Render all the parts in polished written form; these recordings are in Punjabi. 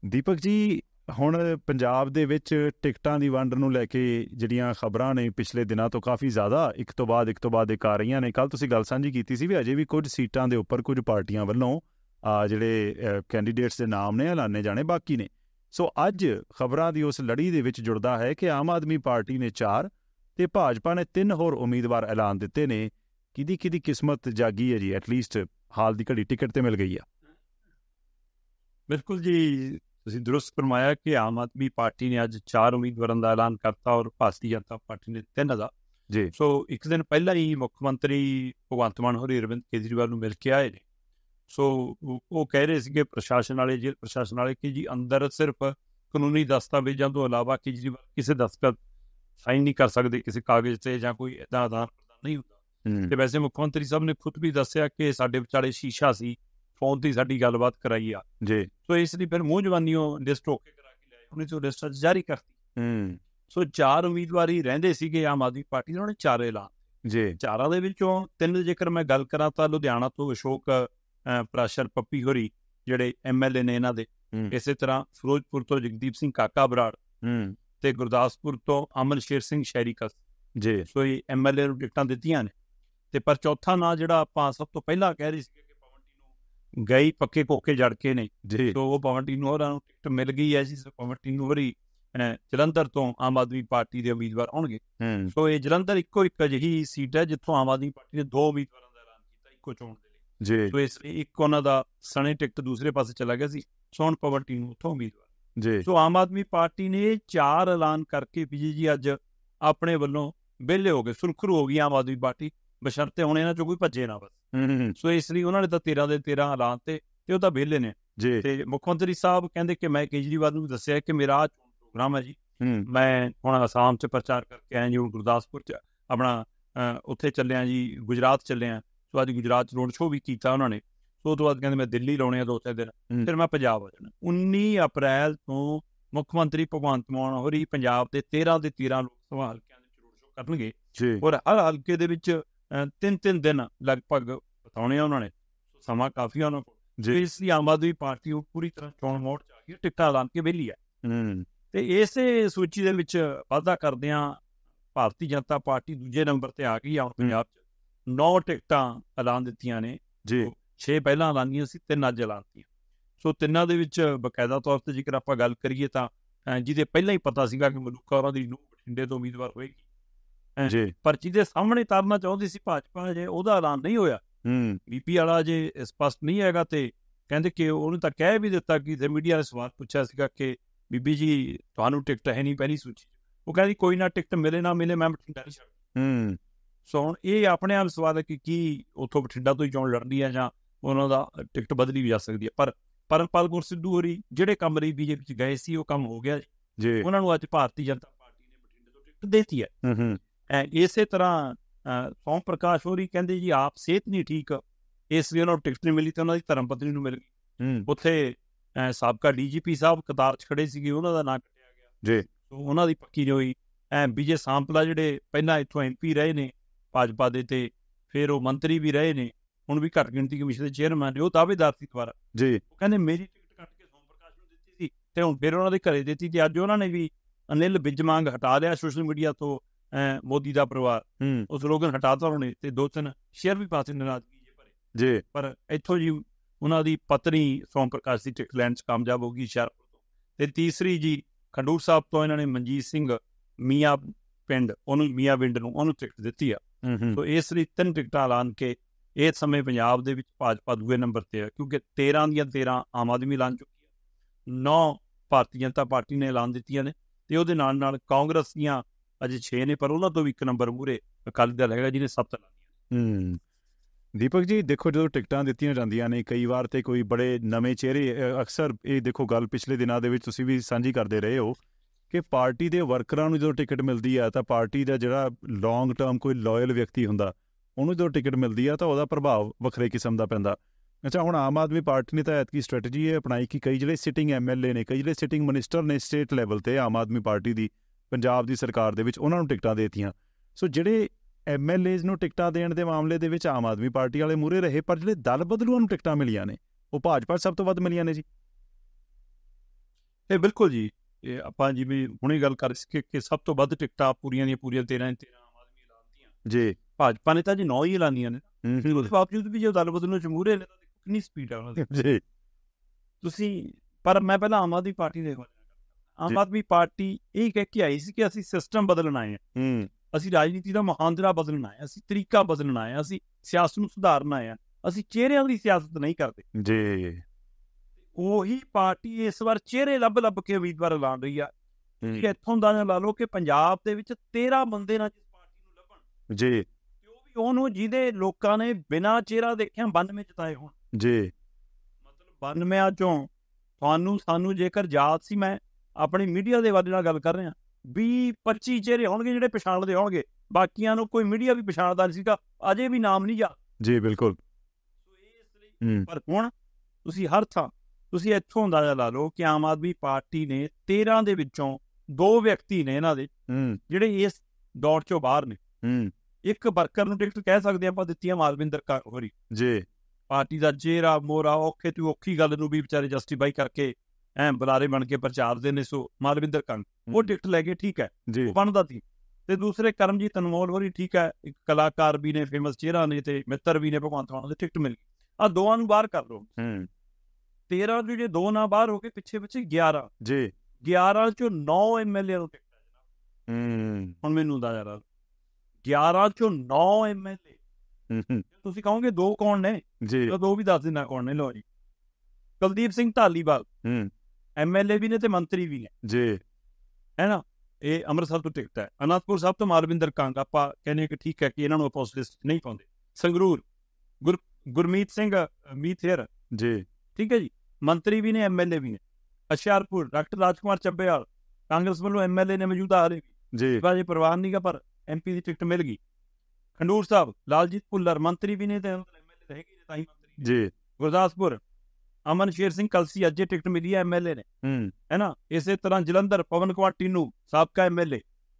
ਦੀਪਕ ਜੀ, ਹੁਣ ਪੰਜਾਬ ਦੇ ਵਿੱਚ ਟਿਕਟਾਂ ਦੀ ਵੰਡ ਨੂੰ ਲੈ ਕੇ ਜਿਹੜੀਆਂ ਖਬਰਾਂ ਨੇ ਪਿਛਲੇ ਦਿਨਾਂ ਤੋਂ ਕਾਫੀ ਜ਼ਿਆਦਾ ਇੱਕ ਤੋਂ ਬਾਅਦ ਇੱਕ ਆ ਰਹੀਆਂ ਨੇ। ਕੱਲ੍ਹ ਤੁਸੀਂ ਗੱਲ ਸਾਂਝੀ ਕੀਤੀ ਸੀ ਵੀ ਅਜੇ ਵੀ ਕੁਝ ਸੀਟਾਂ ਦੇ ਉੱਪਰ ਕੁਝ ਪਾਰਟੀਆਂ ਵੱਲੋਂ ਜਿਹੜੇ ਕੈਂਡੀਡੇਟਸ ਦੇ ਨਾਮ ਨੇ ਐਲਾਨੇ ਜਾਣੇ ਬਾਕੀ ਨੇ। ਸੋ ਅੱਜ ਖਬਰਾਂ ਦੀ ਉਸ ਲੜੀ ਦੇ ਵਿੱਚ ਜੁੜਦਾ ਹੈ ਕਿ ਆਮ ਆਦਮੀ ਪਾਰਟੀ ਨੇ 4 ਤੇ ਭਾਜਪਾ ਨੇ 3 ਹੋਰ ਉਮੀਦਵਾਰ ਐਲਾਨ ਦਿੱਤੇ ਨੇ। ਕਿਹਦੀ ਕਿਸਮਤ ਜਾਗੀ ਹੈ ਜੀ? ਐਟਲੀਸਟ ਹਾਲ ਦੀ ਘੜੀ ਟਿਕਟ ਤੇ ਮਿਲ ਗਈ ਆ। ਬਿਲਕੁਲ ਜੀ, ਤੁਸੀਂ ਦਰੁਸਤ ਫਰਮਾਇਆ ਕਿ ਆਮ ਆਦਮੀ ਪਾਰਟੀ ਨੇ ਅੱਜ 4 ਉਮੀਦਵਾਰਾਂ ਦਾ ਐਲਾਨ ਕਰਤਾ ਔਰ ਭਾਰਤੀ ਜਨਤਾ ਪਾਰਟੀ ਨੇ 3 ਦਾ ਜੀ। ਸੋ ਇੱਕ ਦਿਨ ਪਹਿਲਾਂ ਹੀ ਮੁੱਖ ਮੰਤਰੀ ਭਗਵੰਤ ਮਾਨ ਹੋਰੀ ਅਰਵਿੰਦ ਕੇਜਰੀਵਾਲ ਨੂੰ ਮਿਲ ਕੇ ਆਏ ਨੇ। ਸੋ ਉਹ ਕਹਿ ਰਹੇ ਸੀਗੇ ਪ੍ਰਸ਼ਾਸਨ ਵਾਲੇ ਕਿ ਜੀ ਅੰਦਰ ਸਿਰਫ ਕਾਨੂੰਨੀ ਦਸਤਾਵੇਜ਼ਾਂ ਤੋਂ ਇਲਾਵਾ ਕੇਜਰੀਵਾਲ ਕਿਸੇ ਦਸਤਖਤ ਸਾਈਨ ਨਹੀਂ ਕਰ ਸਕਦੇ ਕਿਸੇ ਕਾਗਜ਼ ਤੇ ਜਾਂ ਕੋਈ ਇੱਦਾਂ ਆਦਾਨ ਪ੍ਰਦਾਨ ਨਹੀਂ ਹੁੰਦਾ। ਤੇ ਵੈਸੇ ਮੁੱਖ ਮੰਤਰੀ ਸਾਹਿਬ ਨੇ ਖੁਦ ਵੀ ਦੱਸਿਆ ਕਿ ਸਾਡੇ ਵਿਚਾਲੇ ਸ਼ੀਸ਼ਾ ਸੀ, ਫੋਨ ਤੇ ਸਾਡੀ ਗੱਲਬਾਤ ਕਰਾਈ ਆ ਜੀ। ਸੋ ਇਸ ਲਈ ਫਿਰ ਮੂੰਹ ਜ਼ਬਾਨੀਓ ਲਿਸਟ ਓਕੇ ਕਰਾ ਕੇ ਲਿਆਏ, ਉਹਨੇ ਤੋਂ ਲਿਸਟ ਜਾਰੀ ਕਰਤੀ। ਸੋ 4 ਉਮੀਦਵਾਰ ਹੀ ਰਹਿੰਦੇ ਸੀਗੇ ਆਮ ਆਦਮੀ ਪਾਰਟੀ ਦੇ, ਉਹਨੇ 4 ਐਲਾਨ ਜੀ। 4 ਦੇ ਵਿੱਚੋਂ 3 ਜੇਕਰ ਮੈਂ ਗੱਲ ਕਰਾਂ ਤਾਂ ਲੁਧਿਆਣਾ ਤੋਂ ਅਸ਼ੋਕ ਪ੍ਰਾਸ਼ਰ ਪੱਪੀ ਹੋਰੀ ਜਿਹੜੇ MLA ਨੇ ਇਹਨਾਂ ਦੇ, ਇਸੇ ਤਰ੍ਹਾਂ ਫਿਰੋਜ਼ਪੁਰ ਤੋਂ ਜਗਦੀਪ ਸਿੰਘ ਕਾਕਾ ਬਰਾੜ ਤੇ ਗੁਰਦਾਸਪੁਰ ਤੋਂ ਅਮਨ ਸ਼ੇਰ ਸਿੰਘ ਸ਼ਹਿਰੀਕਸ ਜੀ। ਸੋ ਇਹ MLA ਨੂੰ ਟਿਕਟਾਂ ਦਿੱਤੀਆਂ ਨੇ। ਤੇ ਪਰ ਚੌਥਾ ਨਾਂ ਜਿਹੜਾ ਆਪਾਂ ਸਭ ਤੋਂ ਪਹਿਲਾਂ ਕਹਿ ਰਹੇ ਸੀਗੇ ਕਿ ਪਵਨ ਟੀਨੂ ਗਈ ਪੱਕੇ ਕੋਕੇ ਜੜ ਕੇ ਨੇ ਜੀ, ਸੋ ਉਹ ਪਵਨ ਟੀਨੂ ਹੋਰਾਂ ਨੂੰ ਟਿਕਟ ਮਿਲ ਗਈ ਹੈ ਜੀ। ਪਵਨ ਟੀਨੂ ਹੋਰੀ ਜਲੰਧਰ ਤੋਂ ਆਮ ਆਦਮੀ ਪਾਰਟੀ ਦੇ ਉਮੀਦਵਾਰ ਹੋਣਗੇ। ਸੋ ਇਹ ਜਲੰਧਰ ਇੱਕੋ ਇੱਕ ਅਜਿਹੀ ਸੀਟ ਹੈ ਜਿੱਥੋਂ ਆਮ ਆਦਮੀ ਪਾਰਟੀ ਨੇ 2 ਉਮੀਦਵਾਰਾਂ ਦਾ ਐਲਾਨ ਕੀਤਾ ਇੱਕੋ ਚੋਣ ਦੇ ਲਈ ਜੀ। ਸੋ ਇਸ ਇੱਕ ਉਹਨਾਂ ਦਾ ਸਣੇ ਟਿਕਟ ਦੂਸਰੇ ਪਾਸੇ ਚਲਾ ਗਿਆ ਸੀ। ਸੋ ਹੁਣ ਪਵਨ ਟੀਨੂ ਉੱਥੋਂ ਉਮੀਦਵਾਰ ਜੀ। ਸੋ ਆਮ ਆਦਮੀ ਪਾਰਟੀ ਨੇ 4 ਐਲਾਨ ਕਰਕੇ ਜੀ ਅੱਜ ਆਪਣੇ ਵੱਲੋਂ ਵਿਹਲੇ ਹੋ ਗਏ, ਸੁਰਖਰੂ ਹੋ ਗਈ ਆਮ ਆਦਮੀ ਪਾਰਟੀ, ਬਸ਼ਰਤੇ ਹੁਣ ਇਹਨਾਂ ਚੋਂ ਕੋਈ ਭੱਜੇ ਨਾ ਬਸ। ਸੋ ਇਸ ਲਈ ਉਹਨਾਂ ਨੇ ਤਾਂ 13 ਦੇ 13 ਐਲਾਨ ਤੇ ਉਹ ਤਾਂ ਵਿਹਲੇ ਨੇ ਜੀ। ਤੇ ਮੁੱਖ ਮੰਤਰੀ ਸਾਹਿਬ ਕਹਿੰਦੇ ਕਿ ਮੈਂ ਕੇਜਰੀਵਾਲ ਨੂੰ ਦੱਸਿਆ ਕਿ ਮੇਰਾ ਆਹ ਚੋਣ ਪ੍ਰੋਗਰਾਮ ਹੈ ਜੀ, ਮੈਂ ਹੁਣ ਅਸਾਮ 'ਚ ਪ੍ਰਚਾਰ ਕਰਕੇ ਆਇਆ ਜੀ, ਹੁਣ ਗੁਰਦਾਸਪੁਰ 'ਚ ਆਪਣਾ ਉੱਥੇ ਚੱਲਿਆ ਜੀ, ਗੁਜਰਾਤ ਚੱਲਿਆ। ਸੋ ਅੱਜ ਗੁਜਰਾਤ 'ਚ ਰੋਡ ਸ਼ੋਅ ਵੀ ਕੀਤਾ ਉਹਨਾਂ ਨੇ। ਸੋ ਉਹ ਤੋਂ ਬਾਅਦ ਕਹਿੰਦੇ ਮੈਂ ਦਿੱਲੀ ਲਾਉਣੇ ਆ 2-3 ਦਿਨ, ਫਿਰ ਮੈਂ ਪੰਜਾਬ ਆ ਜਾਣਾ। 19 ਅਪ੍ਰੈਲ ਤੋਂ ਮੁੱਖ ਮੰਤਰੀ ਭਗਵੰਤ ਮਾਨ ਹੋਰੀ ਪੰਜਾਬ ਦੇ 13 ਦੇ 13 ਲੋਕ ਸਭਾ ਹਲਕਿਆਂ ਦੇ ਵਿੱਚ ਰੋਡ ਸ਼ੋਅ ਕਰਨਗੇ ਔਰ ਹਰ ਹਲਕੇ ਦੇ ਵਿੱਚ 3-3 ਦਿਨ ਲਗਭਗ ਬਤਾਉਣੇ ਆ ਉਹਨਾਂ ਨੇ। ਸਮਾਂ ਕਾਫੀ ਆ ਉਹਨਾਂ ਕੋਲ ਜੀ। ਇਸ ਲਈ ਆਮ ਆਦਮੀ ਪਾਰਟੀ ਉਹ ਪੂਰੀ ਤਰ੍ਹਾਂ ਚੋਣ ਮੋੜ 'ਚ ਆ ਗਈ, ਟਿਕਟਾਂ ਐਲਾਨ ਕੇ ਵਿਹਲੀ ਹੈ। ਤੇ ਇਸੇ ਸੂਚੀ ਦੇ ਵਿੱਚ ਵਾਧਾ ਕਰਦਿਆਂ ਭਾਰਤੀ ਜਨਤਾ ਪਾਰਟੀ ਦੂਜੇ ਨੰਬਰ ਤੇ ਆ ਗਈ ਆ ਪੰਜਾਬ 'ਚ। 9 ਟਿਕਟਾਂ ਐਲਾਨ ਦਿੱਤੀਆਂ ਨੇ ਜੀ। 6 ਪਹਿਲਾਂ ਐਲਾਨੀਆਂ ਸੀ, 3 ਅੱਜ ਐਲਾਨਤੀਆਂ। ਸੋ 3 ਦੇ ਵਿੱਚ ਬਕਾਇਦਾ ਤੌਰ ਤੇ ਜੇਕਰ ਆਪਾਂ ਗੱਲ ਕਰੀਏ ਤਾਂ ਜਿਹਦੇ ਪਹਿਲਾਂ ਹੀ ਪਤਾ ਸੀਗਾ ਕਿ ਮਲੂਕਾ ਉਹਨਾਂ ਦੀ ਨੂੰਹ ਬਠਿੰਡੇ ਤੋਂ ਉਮੀਦਵਾਰ ਹੋਏਗੀ ਜੀ, ਪਰ ਜਿਹਦੇ ਸਾਹਮਣੇ ਤਾਰਨਾ ਚਾਹੁੰਦੀ ਸੀ ਭਾਜਪਾ, ਜੇ ਉਹਦਾ ਐਲਾਨ ਨਹੀਂ ਹੋਇਆ। BP ਵਾਲਾ ਜੇ ਸਪਸ਼ਟ ਨਹੀਂ ਹੈਗਾ ਤੇ ਕਹਿੰਦੇ ਕਿ ਉਹਨੂੰ ਤਾਂ ਕਹਿ ਵੀ ਦਿੱਤਾ ਕਿ ਮੀਡੀਆ ਨੇ ਸਵਾਲ ਪੁੱਛਿਆ ਸੀਗਾ ਕਿ ਬੀਬੀ ਜੀ ਤੁਹਾਨੂੰ ਟਿਕਟ ਹੈ ਨਹੀਂ ਪਹਿਲੀ ਸੂਚੀ। ਉਹ ਕਹਿੰਦੀ ਕੋਈ ਨਾ, ਟਿਕਟ ਮਿਲੇ ਨਾ ਮਿਲੇ ਮੈਂ ਬਠਿੰਡਾ ਨਹੀਂ ਛੱਡ। ਸੋ ਹੁਣ ਇਹ ਆਪਣੇ ਆਪ ਸਵਾਲ ਹੈ ਕਿ ਕੀ ਉੱਥੋਂ ਬਠਿੰਡਾ ਤੋਂ ਹੀ ਚੋਣ ਲੜਨੀ ਹੈ ਜਾਂ ਉਹਨਾਂ ਦਾ ਟਿਕਟ ਬਦਲੀ ਵੀ ਜਾ ਸਕਦੀ ਹੈ। ਪਰ ਪਰਮਪਾਲ ਕੌਰ ਸਿੱਧੂ ਹੋਰੀ ਜਿਹੜੇ ਕੰਮ ਲਈ BJP 'ਚ ਗਏ ਸੀ ਉਹ ਕੰਮ ਹੋ ਗਿਆ ਜੀ। ਉਹਨਾਂ ਨੂੰ ਅੱਜ ਭਾਰਤੀ ਜਨਤਾ ਪਾਰਟੀ ਨੇ ਬਠਿੰਡੇ ਤੋਂ ਟਿਕਟ ਦੇਤੀ ਹੈ। ਇਸੇ ਤਰ੍ਹਾਂ ਸੋਮ ਪ੍ਰਕਾਸ਼ ਹੋਰੀ ਕਹਿੰਦੇ ਜੀ ਆਪ ਸਿਹਤ ਨਹੀਂ ਠੀਕ, ਇਸ ਲਈ ਉਹਨਾਂ ਨੂੰ ਟਿਕਟ ਨਹੀਂ ਮਿਲੀ ਤੇ ਉਹਨਾਂ ਦੀ ਧਰਮ ਪਤਨੀ ਨੂੰ ਮਿਲ ਗਈ। ਉੱਥੇ ਸਾਬਕਾ DGP ਸਾਹਿਬ ਕਤਾਰ 'ਚ ਖੜੇ ਸੀਗੇ, ਉਹਨਾਂ ਦਾ ਨਾਂ ਕੱਟਿਆ ਗਿਆ ਜੀ। ਉਹਨਾਂ ਦੀ ਪੱਕੀ ਨਹੀਂ ਹੋਈ। ਵਿਜੇ ਸਾਂਪਲਾ ਜਿਹੜੇ ਪਹਿਲਾਂ ਇੱਥੋਂ MP ਰਹੇ ਨੇ ਭਾਜਪਾ ਦੇ ਤੇ ਫਿਰ ਉਹ ਮੰਤਰੀ ਵੀ ਰਹੇ ਨੇ, ਹੁਣ ਵੀ ਘੱਟ ਗਿਣਤੀ ਕਮਿਸ਼ਨ ਦੇ ਚੇਅਰਮੈਨ ਨੇ, ਉਹ ਦਾਅਵੇਦਾਰ ਸੀ ਦੁਬਾਰਾ ਜੀ। ਉਹ ਕਹਿੰਦੇ ਮੇਰੀ ਟਿਕਟ ਕੱਟ ਕੇ ਸੋਮ ਪ੍ਰਕਾਸ਼ ਨੂੰ ਦਿੱਤੀ ਸੀ ਤੇ ਹੁਣ ਫਿਰ ਉਹਨਾਂ ਦੇ ਘਰੇ ਦਿੱਤੀ ਤੇ ਅੱਜ ਉਹਨਾਂ ਨੇ ਵੀ ਅਨਿਲ ਬਿਜਮਾਂਗ ਹਟਾ ਲਿਆ ਸੋਸ਼ਲ ਮੀਡੀਆ ਤੋਂ। ਮੋਦੀ ਦਾ ਪਰਿਵਾਰ ਉਹ ਸਲੋਗਨ ਹਟਾਤਾ ਉਹਨੇ ਤੇ 2-3 ਸ਼ੇਅਰ ਵੀ ਪਾਸੇ ਨਾਰਾਜ਼ਗੀ ਜੇ ਭਰੇ ਜੀ। ਪਰ ਇੱਥੋਂ ਜੀ ਉਹਨਾਂ ਦੀ ਪਤਨੀ ਸੋਮ ਪ੍ਰਕਾਸ਼ ਦੀ ਟਿਕਟ ਲੈਣ 'ਚ ਕਾਮਯਾਬ ਹੋ ਗਈ ਹੁਸ਼ਿਆਰਪੁਰ ਤੋਂ। ਤੇ ਤੀਸਰੀ ਜੀ ਖਡੂਰ ਸਾਹਿਬ ਤੋਂ ਇਹਨਾਂ ਨੇ ਮਨਜੀਤ ਸਿੰਘ ਮੀਆਂ ਪਿੰਡ ਨੂੰ ਉਹਨੂੰ ਟਿਕਟ ਦਿੱਤੀ ਆ। ਸੋ ਇਸ ਲਈ 3 ਟਿਕਟਾਂ ਐਲਾਨ ਕੇ ਇਸ ਸਮੇਂ ਪੰਜਾਬ ਦੇ ਵਿੱਚ ਭਾਜਪਾ ਦੂਏ ਨੰਬਰ ਤੇ ਹੈ, ਕਿਉਂਕਿ 13 ਦੀਆਂ 13 ਆਮ ਆਦਮੀ ਐਲਾਨ ਚੁੱਕੀ ਹੈ, 9 ਭਾਰਤੀ ਜਨਤਾ ਪਾਰਟੀ ਨੇ ਐਲਾਨ ਦਿੱਤੀਆਂ ਨੇ ਤੇ ਉਹਦੇ ਨਾਲ ਨਾਲ ਕਾਂਗਰਸ ਦੀਆਂ ਅਜੇ 6 ਨੇ, ਪਰ ਉਹਨਾਂ ਤੋਂ ਵੀ 1 ਨੰਬਰ ਮੂਹਰੇ ਅਕਾਲੀ ਦਲ ਹੈਗਾ ਜਿਹਨੇ 7 ਐਲਾਨੀਆਂ। ਦੀਪਕ ਜੀ ਦੇਖੋ, ਜਦੋਂ ਟਿਕਟਾਂ ਦਿੱਤੀਆਂ ਜਾਂਦੀਆਂ ਨੇ ਕਈ ਵਾਰ ਤੇ ਕੋਈ ਬੜੇ ਨਵੇਂ ਚਿਹਰੇ, ਅਕਸਰ ਇਹ ਦੇਖੋ ਗੱਲ ਪਿਛਲੇ ਦਿਨਾਂ ਦੇ ਵਿੱਚ ਤੁਸੀਂ ਵੀ ਸਾਂਝੀ ਕਰਦੇ ਰਹੇ ਹੋ ਕਿ ਪਾਰਟੀ ਦੇ ਵਰਕਰਾਂ ਨੂੰ ਜਦੋਂ ਟਿਕਟ ਮਿਲਦੀ ਆ ਤਾਂ ਪਾਰਟੀ ਦਾ ਜਿਹੜਾ ਲੌਂਗ ਟਰਮ ਕੋਈ ਲਾਇਲ ਵਿਅਕਤੀ ਹੁੰਦਾ ਉਹਨੂੰ ਜਦੋਂ ਟਿਕਟ ਮਿਲਦੀ ਆ ਤਾਂ ਉਹਦਾ ਪ੍ਰਭਾਵ ਵੱਖਰੇ ਕਿਸਮ ਦਾ ਪੈਂਦਾ। ਅੱਛਾ, ਹੁਣ ਆਮ ਆਦਮੀ ਪਾਰਟੀ ਨੇ ਤਾਂ ਐਤਕੀ ਸਟ੍ਰੈਟਜੀ ਇਹ ਅਪਣਾਈ ਕਿ ਕਈ ਜਿਹੜੇ ਸਿਟਿੰਗ MLA ਨੇ, ਕਈ ਜਿਹੜੇ ਸਿਟਿੰਗ ਮਿਨਿਸਟਰ ਨੇ ਸਟੇਟ ਲੈਵਲ ਤੇ ਆਮ ਆਦਮੀ ਪਾਰਟੀ ਦੀ ਪੰਜਾਬ ਦੀ ਸਰਕਾਰ ਦੇ ਵਿੱਚ, ਉਹਨਾਂ ਨੂੰ ਟਿਕਟਾਂ ਦੇ ਦਿੱਤੀਆਂ। ਸੋ ਜਿਹੜੇ MLAs ਨੂੰ ਟਿਕਟਾਂ ਦੇਣ ਦੇ ਮਾਮਲੇ ਦੇ ਵਿੱਚ ਆਮ ਆਦਮੀ ਪਾਰਟੀ ਵਾਲੇ ਮੂਹਰੇ ਰਹੇ, ਪਰ ਜਿਹੜੇ ਦਲ ਬਦਲੂਆਂ ਨੂੰ ਟਿਕਟਾਂ ਮਿਲੀਆਂ ਨੇ ਉਹ ਭਾਜਪਾ ਸਭ ਤੋਂ ਵੱਧ ਮਿਲੀਆਂ ਨੇ ਜੀ। ਇਹ ਬਿਲਕੁਲ ਜੀ, ਇਹ ਆਪਾਂ ਜਿਵੇਂ ਹੁਣੇ ਗੱਲ ਕਰ ਸੀ ਕਿ ਸਭ ਤੋਂ ਵੱਧ ਟਿਕਟਾਂ ਪੂਰੀਆਂ ਦੀਆਂ ਪੂਰੀਆਂ 13 ਆਮ ਆਦਮੀ ਐਲਾਨਤੀਆਂ ਜੀ। ਭਾਜਪਾ ਨੇ ਤਾਂ ਜੀ 9 ਹੀ ਐਲਾਨੀਆਂ ਨੇ। ਉਹਦੇ ਬਾਵਜੂਦ ਵੀ ਜੇ ਦਲ ਬਦਲ ਨੂੰ ਚਮੂਰੇ ਨੇ ਤਾਂ ਦੇਖੋ ਕਿੰਨੀ ਸਪੀਡ ਆ ਉਹਨਾਂ ਦੀ। ਜੀ ਤੁਸੀਂ ਪਰ ਮੈਂ ਪਹਿਲਾਂ ਆਮ ਆਦਮੀ ਪਾਰਟੀ ਦੇ ਆਮ ਆਦਮੀ ਪਾਰਟੀ ਇਹ ਕਹਿ ਕੇ ਆਈ ਸੀ ਕਿ ਅਸੀਂ ਸਿਸਟਮ ਬਦਲਣ ਆਏ ਹਾਂ, ਅਸੀਂ ਰਾਜਨੀਤੀ ਦਾ ਮੁਹਾਂਦਰਾ ਬਦਲਣ ਆਏ, ਅਸੀਂ ਤਰੀਕਾ ਬਦਲਣ ਆਏ, ਅਸੀਂ ਸਿਆਸਤ ਨੂੰ ਸੁਧਾਰਨ ਆਏ ਹਾਂ, ਅਸੀਂ ਚਿਹਰਿਆਂ ਦੀ ਸਿਆਸਤ ਨਹੀਂ ਕਰਦੇ ਜੀ। ਉਹੀ ਪਾਰਟੀ ਇਸ ਵਾਰ ਚਿਹਰੇ ਲੱਭ ਕੇ ਉਮੀਦਵਾਰ ਐਲਾਨ ਰਹੀ ਆ ਕਿ ਇੱਥੋਂ ਦਾ ਲਾ ਲਓ ਕਿ ਪੰਜਾਬ ਦੇ ਵਿੱਚ 13 ਬੰਦੇ ਨਾਲ ਜਿਸ ਪਾਰਟੀ ਨੂੰ ਲੱਭਣ ਜੀ, ਤੇ ਉਹ ਵੀ ਉਹਨੂੰ ਜਿਹਦੇ ਲੋਕਾਂ ਨੇ ਬਿਨਾਂ ਚਿਹਰਾ ਦੇਖਿਆ 92 ਜਿਤਾਏ ਹੋਣ ਜੀ। ਮਤਲਬ 92 ਚੋਂ ਤੁਹਾਨੂੰ ਸਾਨੂੰ ਜੇਕਰ ਯਾਦ ਸੀ, ਮੈਂ ਆਪਣੀ ਮੀਡੀਆ ਦੇ ਬਾਰੇ ਨਾਲ ਗੱਲ ਕਰ ਰਿਹਾ, 20-25 ਚਿਹਰੇ ਹੋਣਗੇ ਜਿਹੜੇ ਪਛਾਣਦੇ ਹੋਣਗੇ, ਬਾਕੀਆਂ ਨੂੰ ਕੋਈ ਮੀਡੀਆ ਵੀ ਪਛਾਣਦਾ ਨਹੀਂ ਸੀਗਾ, ਅਜੇ ਵੀ ਨਾਮ ਨਹੀਂ ਯਾਦ। ਜੀ ਬਿਲਕੁਲ। ਪਰ ਹੁਣ ਤੁਸੀਂ ਹਰ ਥਾਂ ਤੁਸੀਂ ਇੱਥੋਂ ਅੰਦਾਜ਼ਾ ਲਾ ਲਓ ਕਿ ਆਮ ਆਦਮੀ ਪਾਰਟੀ ਨੇ 13 ਦੇ ਵਿੱਚੋਂ 2 ਵਿਅਕਤੀ ਨੇ ਇਹਨਾਂ ਦੇ ਜਿਹੜੇ ਇਸ ਦੌੜ ਚੋਂ ਬਾਹਰ ਨੇ। ਇੱਕ ਵਰਕਰ ਨੂੰ ਟਿਕਟ ਕਹਿ ਸਕਦੇ ਆਪਾਂ ਦਿੱਤੀਆਂ ਮਾਲਵਿੰਦਰ ਹੋਰੀ ਜੀ, ਪਾਰਟੀ ਦਾ ਚਿਹਰਾ ਮੋਹਰਾ, ਔਖੇ ਤੋਂ ਔਖੀ ਗੱਲ ਨੂੰ ਵੀ ਵਿਚਾਰੇ ਜਸਟੀਫਾਈ ਕਰਕੇ ਬੁਲਾਰੇ ਬਣ ਕੇ ਪ੍ਰਚਾਰਦੇ ਨੇ। ਸੋ ਮਾਲਵਿੰਦਰ ਕੰਗ ਉਹ ਟਿਕਟ ਲੈ ਕੇ ਠੀਕ ਹੈ, ਉਹ ਬਣਦਾ ਸੀ। ਤੇ ਦੂਸਰੇ ਕਰਮਜੀਤ ਅਨਮੋਲ ਹੋਰੀ ਠੀਕ ਹੈ, ਇੱਕ ਕਲਾਕਾਰ ਵੀ ਨੇ, ਫੇਮਸ ਚਿਹਰਾ ਨੇ ਤੇ ਮਿੱਤਰ ਵੀ ਨੇ ਭਗਵੰਤ ਮਾਨ ਦੇ, ਟਿਕਟ ਮਿਲ ਗਈ। ਆਹ ਦੋਵਾਂ ਨੂੰ ਬਾਹਰ ਕਰ ਲਓ। 13 ਜੋ ਜੇ 2 ਨਾ ਬਾਹਰ ਹੋ ਕੇ ਪਿੱਛੇ 11 ਜੀ, 11 ਚੋਂ 9 MLA ਨੂੰ ਟਿਕਟ ਹੈ ਜਨਾਬ। ਹੁਣ ਮੈਨੂੰ ਅੰਦਾਜ਼ਾ ਲਾ 11 ਚੋਂ 9 MLA। ਤੁਸੀਂ ਕਹੋਗੇ 2 ਕੌਣ ਨੇ ਜੀ, ਤਾਂ 2 ਵੀ ਦੱਸ ਦਿਨਾ ਕੌਣ ਨੇ। ਲੋ ਜੀ, ਕੁਲਦੀਪ ਸਿੰਘ ਧਾਲੀਵਾਲ MLA ਵੀ ਨੇ ਤੇ ਮੰਤਰੀ ਵੀ ਨੇ ਜੀ, ਹੈ ਨਾ। ਇਹ ਅੰਮ੍ਰਿਤਸਰ ਤੋਂ ਟਿਕਟ ਹੈ। ਅਨੰਦਪੁਰ ਸਾਹਿਬ ਤੋਂ ਮਾਲਵਿੰਦਰ ਕੰਗ, ਆਪਾਂ ਕਹਿੰਦੇ ਕਿ ਠੀਕ ਹੈ ਕਿ ਇਹਨਾਂ ਨੂੰ ਆਪਾਂ ਉਸ ਲਿਸਟ ਨਹੀਂ ਪਾਉਂਦੇ। ਸੰਗਰੂਰ ਗੁਰਮੀਤ ਸਿੰਘ ਮੀਥੇਰ ਜੀ, ਠੀਕ ਹੈ ਜੀ, ਮੰਤਰੀ ਵੀ ਨੇ MLA ਵੀ ਨੇ। ਹੁਸ਼ਿਆਰਪੁਰ ਡਾਕਟਰ ਰਾਜਕੁਮਾਰ ਚੱਬੇਵਾਲ ਕਾਂਗਰਸ ਵੱਲੋਂ MLA ਨੇ, ਮੌਜੂਦਾ ਹਾਲੇ ਵੀ ਜੀ, ਬਾਜੀ ਪ੍ਰਵਾਨ ਨਹੀਂ ਗਾ ਪਰ MP ਦੀ ਟਿਕਟ ਮਿਲ ਗਈ। ਖੰਡੂਰ ਸਾਹਿਬ ਲਾਲਜੀਤ ਭੁੱਲਰ ਮੰਤਰੀ ਵੀ ਨੇ ਤੇ MLA ਹੈਗੇ ਨੇ ਤਾਂ ਹੀ ਮੰਤਰੀ ਜੀ। ਗੁਰਦਾਸਪੁਰ ਅਮਨ ਸ਼ੇਰ ਸਿੰਘ ਕਲਸੀ ਅੱਜ ਟਿਕਟ ਮਿਲੀ ਹੈ, MLA ਨੇ, ਹੈ ਨਾ। ਇਸੇ ਤਰ੍ਹਾਂ ਜਲੰਧਰ ਪਵਨ ਕੁਮਾਰ ਟੀਨੂ ਸਾਬਕਾ MLA।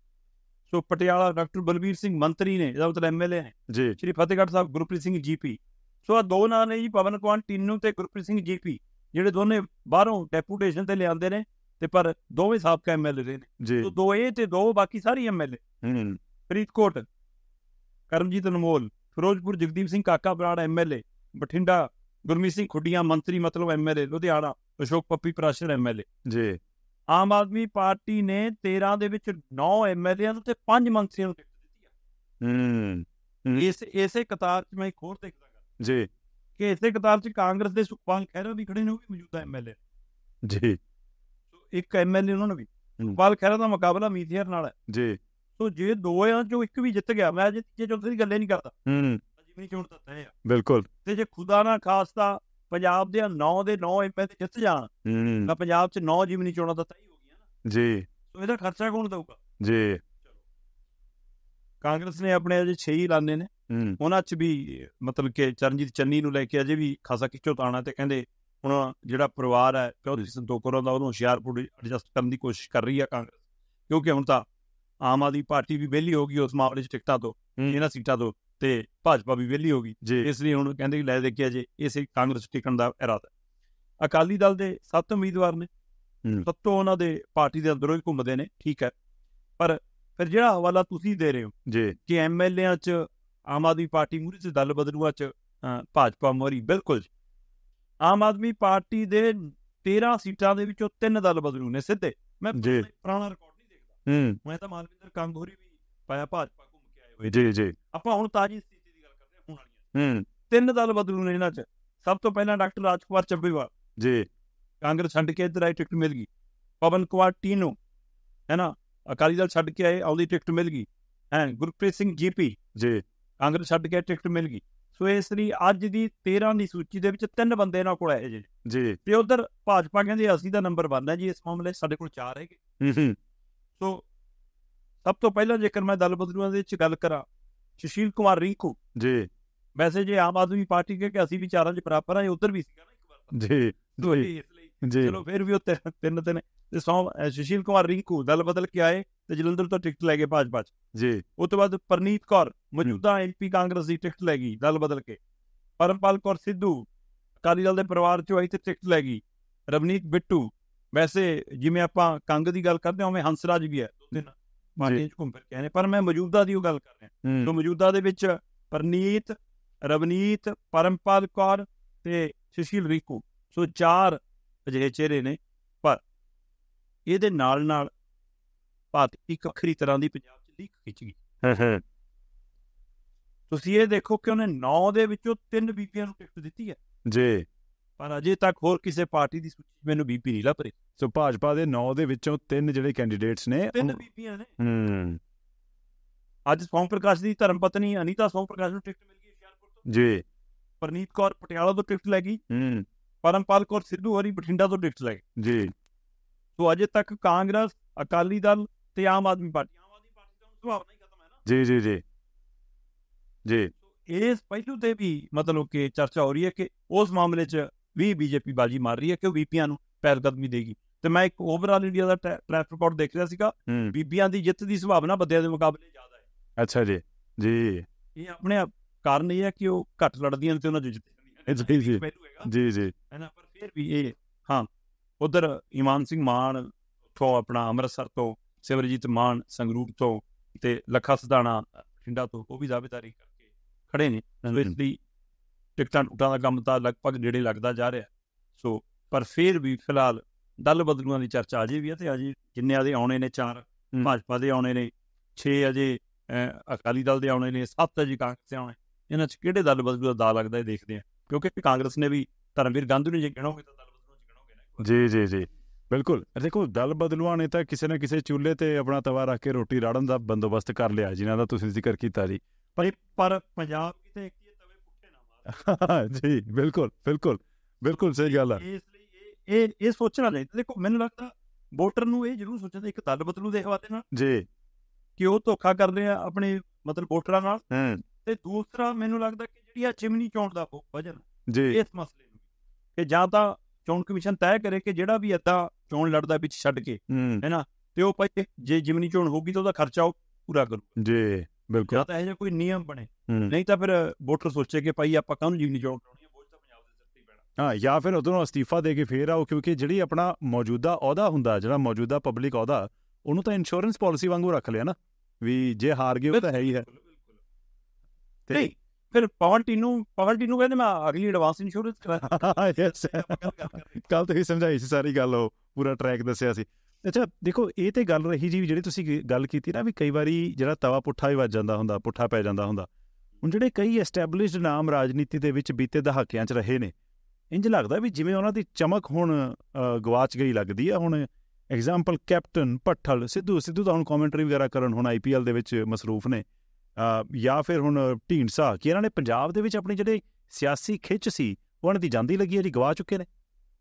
So Patiala doctor Balbir Singh ਮੰਤਰੀ ਨੇ, ਇਹਦਾ ਮਤਲਬ MLA ਨੇ ਜੀ। ਸ਼੍ਰੀ ਫਤਿਹਗੜ੍ਹ ਸਾਹਿਬ ਗੁਰਪ੍ਰੀਤ ਸਿੰਘ GP। ਸੋ ਆ 2 ਨਾਂ ਨੇ ਜੀ, ਪਵਨ ਕੁਮਾਰ ਟੀਨੂ ਤੇ ਗੁਰਪ੍ਰੀਤ ਸਿੰਘ GP, ਜਿਹੜੇ ਦੋਨੇ ਬਾਹਰੋਂ ਡੈਪੂਟੇਸ਼ਨ ਤੇ ਲਿਆਂਦੇ ਨੇ ਤੇ ਪਰ ਦੋਵੇਂ ਸਾਬਕਾ MLA ਨੇ ਜੀ। 2 ਇਹ ਤੇ 2 ਬਾਕੀ ਸਾਰੀ MLA। ਫਰੀਦਕੋਟ ਕਰਮਜੀਤ ਅਨਮੋਲ, ਫਿਰੋਜ਼ਪੁਰ ਜਗਦੀਪ ਸਿੰਘ ਕਾਕਾ ਬਰਾੜ MLA, ਬਠਿੰਡਾ ਗੁਰਮੀਤ ਸਿੰਘ ਖੁੱਡੀਆਂ ਮੰਤਰੀ ਮਤਲਬ MLA, ਲੁਧਿਆਣਾ ਅਸ਼ੋਕ ਪੱਪੀ ਪ੍ਰਾਸ਼ਰ MLA ਜੀ। ਆਮ ਆਦਮੀ ਪਾਰਟੀ ਨੇ 13 ਦੇ ਵਿੱਚ 9 MLA ਨੂੰ ਤੇ 5 ਮੰਤਰੀਆਂ ਨੂੰ ਟਿਕਟ ਦਿੱਤੀ ਆ। ਇਸੇ ਕਤਾਰ 'ਚ ਮੈਂ ਇੱਕ ਹੋਰ ਦੇਖਦਾ ਜੀ ਕਿ ਇਸੇ ਕਤਾਰ 'ਚ ਕਾਂਗਰਸ ਦੇ ਸੁਖਪਾਲ ਖਹਿਰਾ ਵੀ ਖੜੇ ਨੇ, ਉਹ ਵੀ ਮੌਜੂਦਾ MLA ਜੀ। ਇੱਕ MLA ਉਹਨਾਂ ਨੂੰ ਵੀ, ਸੁਖਪਾਲ ਖਹਿਰਾ ਦਾ ਮੁਕਾਬਲਾ ਮੀਥੇਰ ਨਾਲ ਹੈ ਜੀ। ਸੋ ਜੇ 2 ਚੋਂ ਇੱਕ ਵੀ ਜਿੱਤ ਗਿਆ, ਮੈਂ ਜੇ ਤੀਜੇ ਚੌਥੇ ਦੀ ਗੱਲ ਹੀ ਨਹੀਂ ਕਰਦਾ, ਜਿਵੇਂ ਚੋਣ ਤਾਂ ਤੈਅ ਆ ਬਿਲਕੁਲ। ਤੇ ਜੇ ਖੁਦਾ ਨਾ ਖਾਸਤਾ ਪੰਜਾਬ ਦੇ 9 ਦੇ 9 MLA ਜਿੱਤ ਜਾਣ ਤਾਂ ਪੰਜਾਬ 'ਚ 9 ਜਿਮਨੀ ਚੋਣਾਂ ਤਾਂ ਤੈਅ ਹੀ ਹੋ ਗਈਆਂ ਨਾ ਜੀ। ਸੋ ਇਹਦਾ ਖਰਚਾ ਕੌਣ ਦਊਗਾ ਜੀ? ਕਾਂਗਰਸ ਨੇ ਆਪਣੇ ਅਜੇ 6 ਹੀ ਐਲਾਨੇ ਨੇ, ਉਹਨਾਂ 'ਚ ਵੀ ਮਤਲਬ ਕਿ ਚਰਨਜੀਤ ਚੰਨੀ ਨੂੰ ਲੈ ਕੇ ਅਜੇ ਵੀ ਖਾਸਾ ਖਿੱਚੋਤਾਣ ਹੈ। ਤੇ ਕਹਿੰਦੇ ਹੁਣ ਜਿਹੜਾ ਪਰਿਵਾਰ ਹੈ ਚੌਧਰੀ ਸੰਤੋਖ ਕੌਰ ਦਾ, ਉਹਨੂੰ ਹੁਸ਼ਿਆਰਪੁਰ ਐਡਜਸਟ ਕਰਨ ਦੀ ਕੋਸ਼ਿਸ਼ ਕਰ ਰਹੀ ਹੈ ਕਾਂਗਰਸ, ਕਿਉਂਕਿ ਹੁਣ ਤਾਂ ਆਮ ਆਦਮੀ ਪਾਰਟੀ ਵੀ ਵਿਹਲੀ ਹੋ ਗਈ ਉਸ ਮਾਮਲੇ 'ਚ ਟਿਕਟਾਂ ਤੋਂ, ਇਹਨਾਂ ਸੀਟਾਂ ਤੋਂ, ਤੇ ਭਾਜਪਾ ਵੀ ਵਿਹਲੀ ਹੋ ਗਈ ਜੀ। ਇਸ ਲਈ ਹੁਣ ਕਹਿੰਦੇ ਲੈ ਦੇਖਿਆ ਜੇ ਇਸੇ ਕਾਂਗਰਸ ਟਿਕਣ ਦਾ ਇਰਾਦਾ। ਅਕਾਲੀ ਦਲ ਦੇ 7 ਉਮੀਦਵਾਰ ਨੇ, 7 ਉਹਨਾਂ ਦੇ ਪਾਰਟੀ ਦੇ ਅੰਦਰੋਂ ਹੀ ਘੁੰਮਦੇ ਨੇ, ਠੀਕ ਹੈ। ਪਰ ਫਿਰ ਜਿਹੜਾ ਹਵਾਲਾ ਤੁਸੀਂ ਦੇ ਰਹੇ ਹੋ ਜੀ ਕਿ MLA 'ਚ ਆਮ ਆਦਮੀ ਪਾਰਟੀ ਮੂਹਰੇ 'ਚ ਦਲ ਬਦਲੂਆਂ 'ਚ ਭਾਜਪਾ ਮੋਹਰੀ, ਬਿਲਕੁਲ ਜੀ। ਆਮ ਆਦਮੀ ਪਾਰਟੀ ਦੇ 13 ਸੀਟਾਂ ਦੇ ਵਿੱਚੋਂ 3 ਦਲ ਬਦਲੂ ਨੇ ਸਿੱਧੇ। ਮੈਂ ਪੁਰਾਣਾ ਰਿਕਾਰਡ ਨਹੀਂ ਦੇਖਦਾ, ਮੈਂ ਤਾਂ ਮਾਲਵਿੰਦਰ ਕੰਗ ਹੋਰੀ ਵੀ ਪਾਇਆ ਭਾਜਪਾ ਘੁੰਮ ਕੇ ਆਏ ਹੋਏ ਜੀ ਜੀ। ਆਪਾਂ ਹੁਣ ਤਾਜ਼ੀ ਸਥਿਤੀ ਦੀ ਗੱਲ ਕਰਦੇ ਹਾਂ ਹੁਣ ਵਾਲੀਆਂ। 3 ਦਲ ਬਦਲੂ ਨੇ ਇਹਨਾਂ 'ਚ। ਸਭ ਤੋਂ ਪਹਿਲਾਂ ਡਾਕਟਰ ਰਾਜਕੁਮਾਰ ਚੱਬੇਵਾਲ ਜੀ, ਕਾਂਗਰਸ ਛੱਡ ਕੇ ਇੱਧਰ ਆਈ, ਟਿਕਟ ਮਿਲ ਗਈ। ਪਵਨ ਕੁਮਾਰ ਟੀਨੂ, ਹੈ ਨਾ, ਅਕਾਲੀ ਦਲ ਛੱਡ ਕੇ ਆਏ, ਆਉਂਦੀ ਟਿਕਟ ਮਿਲ ਗਈ। ਗੁਰਪ੍ਰੀਤ ਸਿੰਘ GP ਜੀ, ਕਾਂਗਰਸ ਛੱਡ ਕੇ ਟਿਕਟ ਮਿਲ ਗਈ। ਸੋ ਇਸ ਲਈ ਅੱਜ ਦੀ 13 ਦੀ ਸੂਚੀ ਦੇ ਵਿੱਚ 3 ਬੰਦੇ ਇਹਨਾਂ ਕੋਲ ਆਏ ਜੀ ਜੀ। ਤੇ ਉਧਰ ਭਾਜਪਾ ਕਹਿੰਦੇ ਅਸੀਂ ਤਾਂ ਨੰਬਰ 1 ਹੈ ਜੀ ਇਸ ਮਾਮਲੇ, ਸਾਡੇ ਕੋਲ 4 ਹੈਗੇ। ਸੋ ਸਭ ਤੋਂ ਪਹਿਲਾਂ ਜੇਕਰ ਮੈਂ ਦਲ ਬਦਲੂਆਂ ਦੇ ਵਿੱਚ ਗੱਲ ਕਰਾਂ, ਸੁਸ਼ੀਲ ਕੁਮਾਰ ਰਿੰਕੂ ਜੀ, ਵੈਸੇ ਜੇ ਆਮ ਆਦਮੀ ਪਾਰਟੀ ਕਿ ਅਸੀਂ ਵੀ 4 'ਚ ਬਰਾਬਰ ਆ, ਉਧਰ ਵੀ ਸੀਗਾ ਨਾ ਇੱਕ ਵਾਰ ਜੀ, ਇਸ ਲਈ ਚਲੋ ਫਿਰ ਵੀ ਉਹ 3 ਤੇ ਸੁਸ਼ੀਲ ਕੁਮਾਰ ਰਿੰਕੂ ਦਲ ਬਦਲ ਕੇ ਆਏ ਤੇ ਜਲੰਧਰ ਤੋਂ ਟਿਕਟ ਲੈ ਗਏ ਭਾਜਪਾ 'ਚ ਜੀ। ਉਸ ਤੋਂ ਬਾਅਦ ਪਰਨੀਤ ਕੌਰ ਮੌਜੂਦਾ MP ਕਾਂਗਰਸ ਦੀ ਟਿਕਟ ਲੈ ਗਈ ਦਲ ਬਦਲ ਕੇ। ਪਰਮਪਾਲ ਕੌਰ ਸਿੱਧੂ ਅਕਾਲੀ ਦਲ ਦੇ ਪਰਿਵਾਰ 'ਚੋਂ ਆਈ ਤੇ ਟਿਕਟ ਲੈ ਗਈ। ਰਵਨੀਤ ਬਿੱਟੂ ਵੈਸੇ ਜਿਵੇਂ ਆਪਾਂ ਕੰਗ ਦੀ ਗੱਲ ਕਰਦੇ ਹਾਂ ਉਵੇਂ ਹੰਸਰਾਜ ਵੀ ਹੈ, 2-3 ਪਾਰਟੀਆਂ 'ਚ ਘੁੰਮ ਫਿਰ ਕੇ ਆਏ ਨੇ, ਪਰ ਮੈਂ ਮੌਜੂਦਾ ਦੀ ਉਹ ਗੱਲ ਕਰ ਰਿਹਾ। ਸੋ ਮੌਜੂਦਾ ਦੇ ਵਿੱਚ ਪਰਨੀਤ, ਰਵਨੀਤ, ਪਰਮਪਾਲ ਕੌਰ ਤੇ ਸੁਸ਼ੀਲ ਰਿੰਕੂ, ਸੋ 4 ਅਜਿਹੇ ਚਿਹਰੇ ਨੇ। ਪਰ ਇਹਦੇ ਨਾਲ ਨਾਲ ਭਾਰਤ ਇੱਕ ਵੱਖਰੀ ਤਰ੍ਹਾਂ ਦੀ ਪੰਜਾਬ 'ਚ ਲੀਕ ਖਿੱਚ ਗਈ। ਤੁਸੀਂ ਇਹ ਦੇਖੋ ਕਿ ਉਹਨੇ 9 ਦੇ ਵਿੱਚੋਂ 3 ਬੀਬੀਆਂ ਨੂੰ ਟਿਕਟ ਦਿੱਤੀ ਹੈ ਜੀ, ਪਰ ਅਜੇ ਤੱਕ ਹੋਰ ਕਿਸੇ ਪਾਰਟੀ ਦੀ ਸੂਚੀ 'ਚ ਮੈਨੂੰ ਬੀਬੀ ਨਹੀਂ ਲੱਭ ਰਹੀ। ਸੋ ਭਾਜਪਾ ਦੇ 9 ਦੇ ਵਿੱਚੋਂ 3 ਜਿਹੜੇ ਕੈਂਡੀਡੇਟਸ ਨੇ 3 ਬੀਬੀਆਂ ਨੇ। ਅੱਜ ਸੋਮ ਪ੍ਰਕਾਸ਼ ਦੀ ਧਰਮ ਪਤਨੀ ਅਨੀਤਾ ਸੋਮ ਪ੍ਰਕਾਸ਼ ਨੂੰ ਟਿਕਟ ਮਿਲ ਗਈ ਹੁਸ਼ਿਆਰਪੁਰ ਤੋਂ ਜੀ, ਪਰਨੀਤ ਕੌਰ ਪਟਿਆਲਾ ਤੋਂ ਟਿਕਟ ਲੈ ਗਈ, ਪਰਮਪਾਲ ਕੌਰ ਸਿੱਧੂ ਹਰੀ ਬਠਿੰਡਾ ਤੋਂ ਟਿਕਟ ਲੈ ਗਈ ਜੀ। ਸੋ ਅਜੇ ਤੱਕ ਕਾਂਗਰਸ, ਅਕਾਲੀ ਦਲ ਤੇ ਆਮ ਆਦਮੀ ਪਾਰਟੀ ਦਾ ਸੁਭਾਵਨਾ ਹੀ ਖਤਮ ਹੈ ਨਾ। ਜੀ ਜੀ ਜੀ ਜੀ, ਇਸ ਪਹਿਲੂ ਤੇ ਵੀ ਮਤਲਬ ਕਿ ਚਰਚਾ ਹੋ ਰਹੀ ਹੈ ਕਿ ਉਸ ਮਾਮਲੇ 'ਚ ਵੀ ਬੀਜੇਪੀ ਬਾਜੀ ਮਾਰ ਰਹੀ ਹੈ ਕਿ ਉਹ ਬੀਬੀਆਂ ਨੂੰ ਪਹਿਲਕਦਮੀ ਦੇਗੀ। ਤੇ ਮੈਂ ਇੱਕ ਓਵਰਆਲ ਇੰਡੀਆ ਦਾ ਟ੍ਰੈਕ ਰਿਕਾਰਡ ਦੇਖ ਰਿਹਾ ਸੀਗਾ, ਬੀਬੀਆਂ ਦੀ ਜਿੱਤ ਦੀ ਸੰਭਾਵਨਾ ਬੰਦਿਆਂ ਦੇ ਮੁਕਾਬਲੇ ਜ਼ਿਆਦਾ ਹੈ। ਅੱਛਾ ਜੀ ਜੀ, ਇਹ ਆਪਣੇ ਕਾਰਨ ਇਹ ਹੈ ਕਿ ਉਹ ਘੱਟ ਲੜਦੀਆਂ ਨੇ ਤੇ ਉਹਨਾਂ 'ਚ ਜਿੱਤ ਜੀ ਜੀ ਜੀ ਹੈ ਨਾ। ਪਰ ਫਿਰ ਵੀ ਇਹ ਹਾਂ, ਉਧਰ ਇਮਾਨ ਸਿੰਘ ਮਾਨ ਉੱਥੋਂ ਆਪਣਾ ਅੰਮ੍ਰਿਤਸਰ ਤੋਂ, ਸਿਮਰਜੀਤ ਮਾਨ ਸੰਗਰੂਰ ਤੋਂ ਤੇ ਲੱਖਾ ਸਦਾਣਾ ਬਠਿੰਡਾ ਤੋਂ, ਉਹ ਵੀ ਦਾਅਵੇਦਾਰੀ ਕਰਕੇ ਖੜੇ ਨੇ। ਇਸ ਲਈ ਟਿਕਟਾਂ ਟੁਕਟਾਂ ਦਾ ਕੰਮ ਤਾਂ ਲਗਭਗ ਨੇੜੇ ਲੱਗਦਾ ਜਾ ਰਿਹਾ। ਸੋ ਪਰ ਫਿਰ ਵੀ ਫਿਲਹਾਲ ਦਲ ਬਦਲੂਆਂ ਦੀ ਚਰਚਾ ਅਜੇ ਵੀ ਹੈ, ਤੇ ਅਜੇ ਜਿੰਨਿਆਂ ਦੇ ਆਉਣੇ ਨੇ 4 ਭਾਜਪਾ ਦੇ ਆਉਣੇ ਨੇ, 6 ਅਜੇ ਅਕਾਲੀ ਦਲ ਦੇ ਆਉਣੇ ਨੇ, 7 ਅਜੇ ਕਾਂਗਰਸ ਦੇ ਆਉਣੇ। ਇਹਨਾਂ 'ਚ ਕਿਹੜੇ ਦਲ ਬਦਲੂ ਦਾ ਦਾਅ ਲੱਗਦਾ ਇਹ ਦੇਖਦੇ ਹਾਂ, ਕਿਉਂਕਿ ਕਾਂਗਰਸ ਨੇ ਵੀ ਧਰਮਵੀਰ ਗਾਂਧੀ ਨੂੰ ਜੇ ਗਿਣੋਗੇ ਤਾਂ ਦਲ ਬਦਲੂ 'ਚ ਗਿਣੋਗੇ। ਜੀ ਜੀ ਜੀ, ਬਿਲਕੁਲ। ਦੇਖੋ, ਦਲ ਬਦਲੂਆਂ ਨੇ ਤਾਂ ਕਿਸੇ ਨਾ ਕਿਸੇ ਚੁੱਲ੍ਹੇ ਤੇ ਆਪਣਾ ਤਵਾ ਰੱਖ ਕੇ ਰੋਟੀ ਰਾੜਨ ਦਾ ਬੰਦੋਬਸਤ ਕਰ ਲਿਆ, ਜਿਨ੍ਹਾਂ ਦਾ ਤੁਸੀਂ ਜ਼ਿਕਰ ਕੀਤਾ ਜੀ। ਪਰ ਪੰਜਾਬ ਕਿਤੇ ਇੱਕ ਤਵੇ ਪੁੱਠੇ ਨਾ ਮਾਰ। ਜੀ ਬਿਲਕੁਲ ਬਿਲਕੁਲ ਬਿਲਕੁਲ ਸਹੀ ਗੱਲ ਹੈ। ਇਸ ਲਈ ਇਹ ਸੋਚਣਾ ਚਾਹੀਦਾ। ਦੇਖੋ, ਮੈਨੂੰ ਲੱਗਦਾ ਵੋਟਰ ਨੂੰ ਇਹ ਜ਼ਰੂਰ ਸੋਚਣਾ, ਇੱਕ ਦਲ ਬਦਲੂ ਦੇ ਹਵਾਲੇ ਨਾਲ ਜੀ ਕਿ ਉਹ ਧੋਖਾ ਕਰਦੇ ਆ ਆਪਣੇ ਮਤਲਬ ਵੋਟਰਾਂ ਨਾਲ, ਤੇ ਦੂਸਰਾ ਮੈਨੂੰ ਲੱਗਦਾ ਕਿ ਜਿਹੜੀ ਆ ਚਿਮਨੀ ਚੋਣ ਦਾ ਵਜਨ ਜੀ ਇਸ ਮਸਲੇ ਨੂੰ ਕਿ ਜਾਂ ਤਾਂ ਚੋਣ ਕਮਿਸ਼ਨ ਤੈਅ ਕਰੇ ਕਿ ਜਿਹੜਾ ਵੀ ਏਦਾਂ ਚੋਣ ਲੜਦਾ ਵਿੱਚ ਛੱਡ ਕੇ ਹੈ ਨਾ, ਤੇ ਉਹ ਭਾਈ ਜੇ ਜਿਮਨੀ ਚੋਣ ਹੋਊਗੀ ਤਾਂ ਉਹਦਾ ਖਰਚਾ ਉਹ ਪੂਰਾ ਕਰੂ ਜੀ। ਬਿਲਕੁਲ, ਜਾਂ ਤਾਂ ਇਹੋ ਜਿਹਾ ਕੋਈ ਨਿਯਮ ਬਣੇ, ਨਹੀਂ ਤਾਂ ਫਿਰ ਵੋਟਰ ਸੋਚੇ ਕਿ ਭਾਈ ਆਪਾਂ ਕਾਹਨੂੰ ਜਿਮਨੀ ਚੋਣ ਕਰਾਉਣੀ ਹੈ, ਬੋਝ ਤਾਂ ਪੰਜਾਬ ਦੇ ਸਿਰ ਤੇ ਹੀ ਪੈਣਾ। ਹਾਂ, ਜਾਂ ਫਿਰ ਉਧਰੋਂ ਅਸਤੀਫਾ ਦੇ ਕੇ ਫੇਰ ਆਓ, ਕਿਉਂਕਿ ਜਿਹੜੀ ਆਪਣਾ ਮੌਜੂਦਾ ਅਹੁਦਾ ਹੁੰਦਾ, ਜਿਹੜਾ ਮੌਜੂਦਾ ਪਬਲਿਕ ਅਹੁਦਾ, ਉਹਨੂੰ ਤਾਂ ਇੰਸ਼ੋਰੈਂਸ ਪਾਲਿਸੀ ਵਾਂਗੂ ਰੱਖ ਲਿਆ ਨਾ, ਵੀ ਜੇ ਹਾਰ ਗਏ ਉਹ ਤਾਂ ਹੈ ਹੀ ਹੈ। ਤੇ ਫਿਰ ਪਵਨ ਟੀਨੂ ਕਹਿੰਦੇ ਮੈਂ ਅਗਲੀ ਐਡਵਾਂਸ ਇੰਸ਼ੋਰੈਂਸ ਕੱਲ ਤੁਸੀਂ ਸਮਝਾਈ ਸੀ ਸਾਰੀ ਗੱਲ, ਉਹ ਪੂਰਾ ਟਰੈਕ ਦੱਸਿਆ ਸੀ। ਅੱਛਾ ਦੇਖੋ, ਇਹ ਤੇ ਗੱਲ ਰਹੀ ਜੀ ਜਿਹੜੀ ਤੁਸੀਂ ਗੱਲ ਕੀਤੀ ਨਾ, ਵੀ ਕਈ ਵਾਰੀ ਜਿਹੜਾ ਤਵਾ ਪੁੱਠਾ ਹੀ ਵੱਜ ਜਾਂਦਾ ਹੁੰਦਾ, ਪੁੱਠਾ ਪੈ ਜਾਂਦਾ ਹੁੰਦਾ। ਹੁਣ ਜਿਹੜੇ ਕਈ ਐਸਟੈਬਲਿਸ਼ਡ ਨਾਮ ਰਾਜਨੀਤੀ ਦੇ ਵਿੱਚ ਬੀਤੇ ਦਹਾਕਿਆਂ 'ਚ ਰਹੇ ਨੇ, ਇੰਝ ਲੱਗਦਾ ਵੀ ਜਿਵੇਂ ਉਹਨਾਂ ਦੀ ਚਮਕ ਹੁਣ ਗਵਾਚ ਗਈ ਲੱਗਦੀ ਆ। ਹੁਣ ਐਗਜ਼ਾਮਪਲ ਕੈਪਟਨ ਭੱਠਲ, ਸਿੱਧੂ ਤਾਂ ਹੁਣ ਕਮੈਂਟਰੀ ਵਗੈਰਾ ਕਰਨ ਹੁਣ IPL ਦੇ ਵਿੱਚ ਮਸਰੂਫ ਨੇ, ਜਾਂ ਫਿਰ ਹੁਣ ਢੀਂਡਸਾ, ਕਿ ਇਹਨਾਂ ਨੇ ਪੰਜਾਬ ਦੇ ਵਿੱਚ ਆਪਣੀ ਜਿਹੜੇ ਸਿਆਸੀ ਖਿੱਚ ਸੀ ਉਹਨਾਂ ਦੀ ਜਾਂਦੀ ਲੱਗੀ ਹੈ ਜੀ, ਗਵਾ ਚੁੱਕੇ ਨੇ।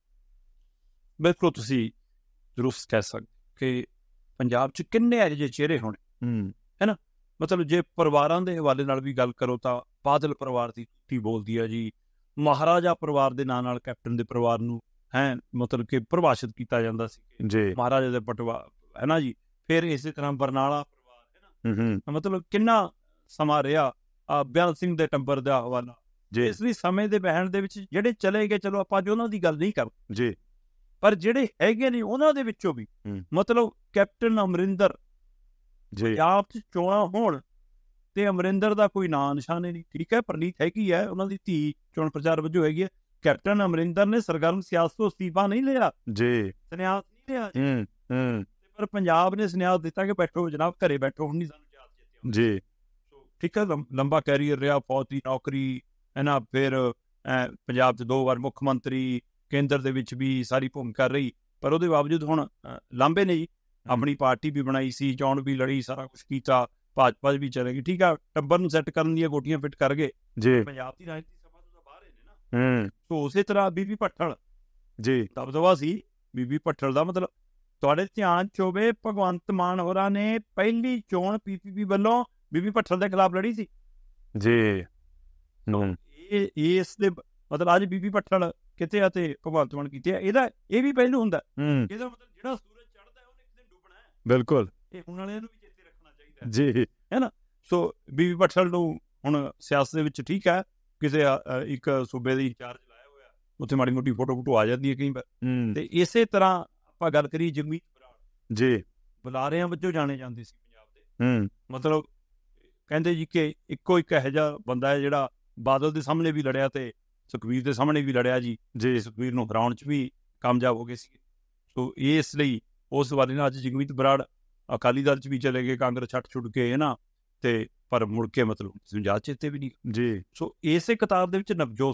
ਬਿਲਕੁਲ, ਤੁਸੀਂ ਜ਼ਰੂਰ ਕਹਿ ਸਕਦੇ ਕਿ ਪੰਜਾਬ 'ਚ ਕਿੰਨੇ ਇਹੋ ਜਿਹੇ ਚਿਹਰੇ ਹੋਣੇ ਹੈ ਨਾ। ਮਤਲਬ ਜੇ ਪਰਿਵਾਰਾਂ ਦੇ ਹਵਾਲੇ ਨਾਲ ਵੀ ਗੱਲ ਕਰੋ ਤਾਂ ਬਾਦਲ ਪਰਿਵਾਰ ਦੀ ਧੀ ਬੋਲਦੀ ਹੈ ਜੀ, ਮਹਾਰਾਜਾ ਪਰਿਵਾਰ ਦੇ ਨਾਂ ਨਾਲ ਕੈਪਟਨ ਦੇ ਪਰਿਵਾਰ ਨੂੰ ਮਤਲਬ ਕਿ ਪਰਿਭਾਸ਼ਿਤ ਕੀਤਾ ਜਾਂਦਾ ਸੀ ਜੀ, ਮਹਾਰਾਜਾ ਦੇ ਪਟਵਾ ਹੈ ਨਾ ਜੀ। ਫਿਰ ਇਸੇ ਤਰ੍ਹਾਂ ਬਰਨਾਲਾ ਪਰਿਵਾਰ ਹੈ ਨਾ, ਮਤਲਬ ਕਿੰਨਾ ਸਮਾਂ ਰਿਹਾ ਬਿਆਨ ਸਿੰਘ ਦੇ ਟੱਬਰ ਦਾ ਹਵਾਲਾ। ਇਸ ਲਈ ਸਮੇਂ ਦੇ ਬਹਿਣ ਦੇ ਵਿੱਚ ਜਿਹੜੇ ਚਲੇ ਗਏ, ਚਲੋ ਆਪਾਂ ਅੱਜ ਉਹਨਾਂ ਦੀ ਗੱਲ ਨਹੀਂ ਕਰਦੇ ਜੀ, ਪਰ ਜਿਹੜੇ ਹੈਗੇ ਨੇ ਉਹਨਾਂ ਦੇ ਵਿੱਚੋਂ ਵੀ ਮਤਲਬ ਕੈਪਟਨ ਅਮਰਿੰਦਰ, ਪੰਜਾਬ 'ਚ ਚੋਣਾਂ ਹੋਣ ਤੇ ਅਮਰਿੰਦਰ ਦਾ ਕੋਈ ਨਾਂ ਨਿਸ਼ਾਨੇ ਨਹੀਂ। ਠੀਕ ਹੈ, ਪਰਨੀਤ ਹੈਗੀ ਹੈ, ਉਹਨਾਂ ਦੀ ਧੀ ਚੋਣ ਪ੍ਰਚਾਰ ਵਜੋਂ ਹੈਗੀ ਹੈ। ਕੈਪਟਨ ਅਮਰਿੰਦਰ ਨੇ ਸਰਗਰਮ ਸਿਆਸਤ ਤੋਂ ਅਸਤੀਫਾ ਨਹੀਂ ਲਿਆ ਜੀ, ਸੰਨਿਆਸ ਨਹੀਂ ਲਿਆ ਪਰ ਪੰਜਾਬ ਨੇ ਸੰਨਿਆਸ ਦਿੱਤਾ ਕਿ ਬੈਠੋ ਜਨਾਬ, ਘਰੇ ਬੈਠੋ, ਹੁਣ ਨਹੀਂ ਸਾਨੂੰ ਯਾਦ ਚੇਤੇ ਜੀ। ਠੀਕ ਹੈ, ਲੰਬਾ ਕੈਰੀਅਰ ਰਿਹਾ, ਫੌਜ ਦੀ ਨੌਕਰੀ ਹੈ ਨਾ, ਫਿਰ ਪੰਜਾਬ 'ਚ 2 ਵਾਰ ਮੁੱਖ ਮੰਤਰੀ, ਕੇਂਦਰ ਦੇ ਵਿੱਚ ਵੀ ਸਾਰੀ ਭੂਮਿਕਾ ਰਹੀ, ਪਰ ਉਹਦੇ ਬਾਵਜੂਦ ਹੁਣ ਲਾਂਬੇ ਨੇ ਜੀ, ਆਪਣੀ ਪਾਰਟੀ ਵੀ ਬਣਾਈ ਸੀ, ਚੋਣ ਵੀ ਲੜੀ, ਸਾਰਾ ਕੁਛ ਕੀਤਾ, ਭਾਜਪਾ ਵੀ ਚਲੇ ਗਈ। ਠੀਕ ਆ, ਟੱਬਰ ਨੂੰ ਸੈੱਟ ਕਰਨ ਦੀਆਂ ਗੋਟੀਆਂ ਫਿੱਟ ਕਰ ਗਏ ਜੀ, ਪੰਜਾਬ ਦੀ ਰਾਜਨੀਤੀ ਸਭਾ ਤੋਂ ਬਾਹਰ ਨੇ ਨਾ। ਸੋ ਉਸੇ ਤਰ੍ਹਾਂ ਬੀਬੀ ਭੱਠਲ ਜੀ ਦਬਦਬਾ ਸੀ, ਬੀਬੀ ਭੱਠਲ ਦਾ ਮਤਲਬ ਤੁਹਾਡੇ ਧਿਆਨ 'ਚ ਹੋਵੇ, ਭਗਵੰਤ ਮਾਨ ਹੋਰਾਂ ਨੇ ਪਹਿਲੀ ਚੋਣ PPP ਵੱਲੋਂ ਬੀਬੀ ਭੱਠਲ ਦੇ ਖਿਲਾਫ ਲੜੀ ਸੀ ਜੀ। ਇਸ ਦੇ ਮਤਲਬ ਅੱਜ ਬੀਬੀ ਭੱਠਲ ਕਿਤੇ ਆ ਤੇ ਭਗਵੰਤ ਮਾਨ ਕੀਤੇ ਆ, ਇਹਦਾ ਇਹ ਵੀ ਪਹਿਲੂ ਹੁੰਦਾ। ਇਹਦਾ ਮਤਲਬ ਜਿਹੜਾ ਸੂਰਜ ਚੜ੍ਹਦਾ ਉਹਨੇ ਇੱਕ ਦਿਨ ਡੁੱਬਣਾ ਹੈ। ਬਿਲਕੁਲ, ਇਹ ਹੁਣ ਵਾਲਿਆਂ ਨੂੰ ਵੀ ਚੇਤੇ ਰੱਖਣਾ ਚਾਹੀਦਾ ਜੀ, ਹੈ ਨਾ। ਸੋ ਬੀਬੀ ਭੱਠਲ ਨੂੰ ਹੁਣ ਸਿਆਸਤ ਦੇ ਵਿੱਚ ਠੀਕ ਹੈ, ਕਿਸੇ ਇੱਕ ਸੂਬੇ ਦੀ ਇੰਚਾਰਜ ਲਾਇਆ ਹੋਇਆ, ਉੱਥੇ ਮਾੜੀ ਮੋਟੀ ਫੋਟੋ ਆ ਜਾਂਦੀ ਹੈ ਕਈ ਵਾਰ। ਤੇ ਇਸੇ ਤਰ੍ਹਾਂ ਆਪਾਂ ਗੱਲ ਕਰੀਏ ਜਗਮੀਤ ਬਰਾੜ ਜੀ ਬੁਲਾਰਿਆਂ ਵਜੋਂ ਜਾਣੇ ਜਾਂਦੇ ਸੀ ਪੰਜਾਬ ਦੇ। ਮਤਲਬ ਕਹਿੰਦੇ ਜੀ ਕਿ ਇੱਕੋ ਇੱਕ ਇਹੋ ਜਿਹਾ ਬੰਦਾ ਹੈ ਜਿਹੜਾ ਬਾਦਲ ਦੇ ਸਾਹਮਣੇ ਵੀ ਲੜਿਆ ਤੇ ਸੁਖਬੀਰ ਦੇ ਸਾਹਮਣੇ ਵੀ ਲੜਿਆ ਜੀ। ਸੁਖਬੀਰ ਨੂੰ ਹਰਾਉਣ 'ਚ ਵੀ ਕਾਮਯਾਬ ਹੋ ਗਏ ਸੀ। ਸੋ ਇਸ ਲਈ ਉਸ ਵਾਲੇ ਨਾਲ ਅੱਜ ਜਗਮੀਤ ਬਰਾੜ ਅਕਾਲੀ ਦਲ 'ਚ ਵੀ ਚਲੇ ਗਏ, ਕਾਂਗਰਸ ਛੱਡ ਕੇ ਹੈ ਨਾ, ਤੇ ਪਰ ਮੁੜ ਕੇ ਮਤਲਬ ਯਾਦ ਚੇਤੇ ਵੀ ਨਹੀਂ ਜੀ। ਸੋ ਇਸੇ ਕਿਤਾਬ ਦੇ ਵਿੱਚ ਨਵਜੋਤ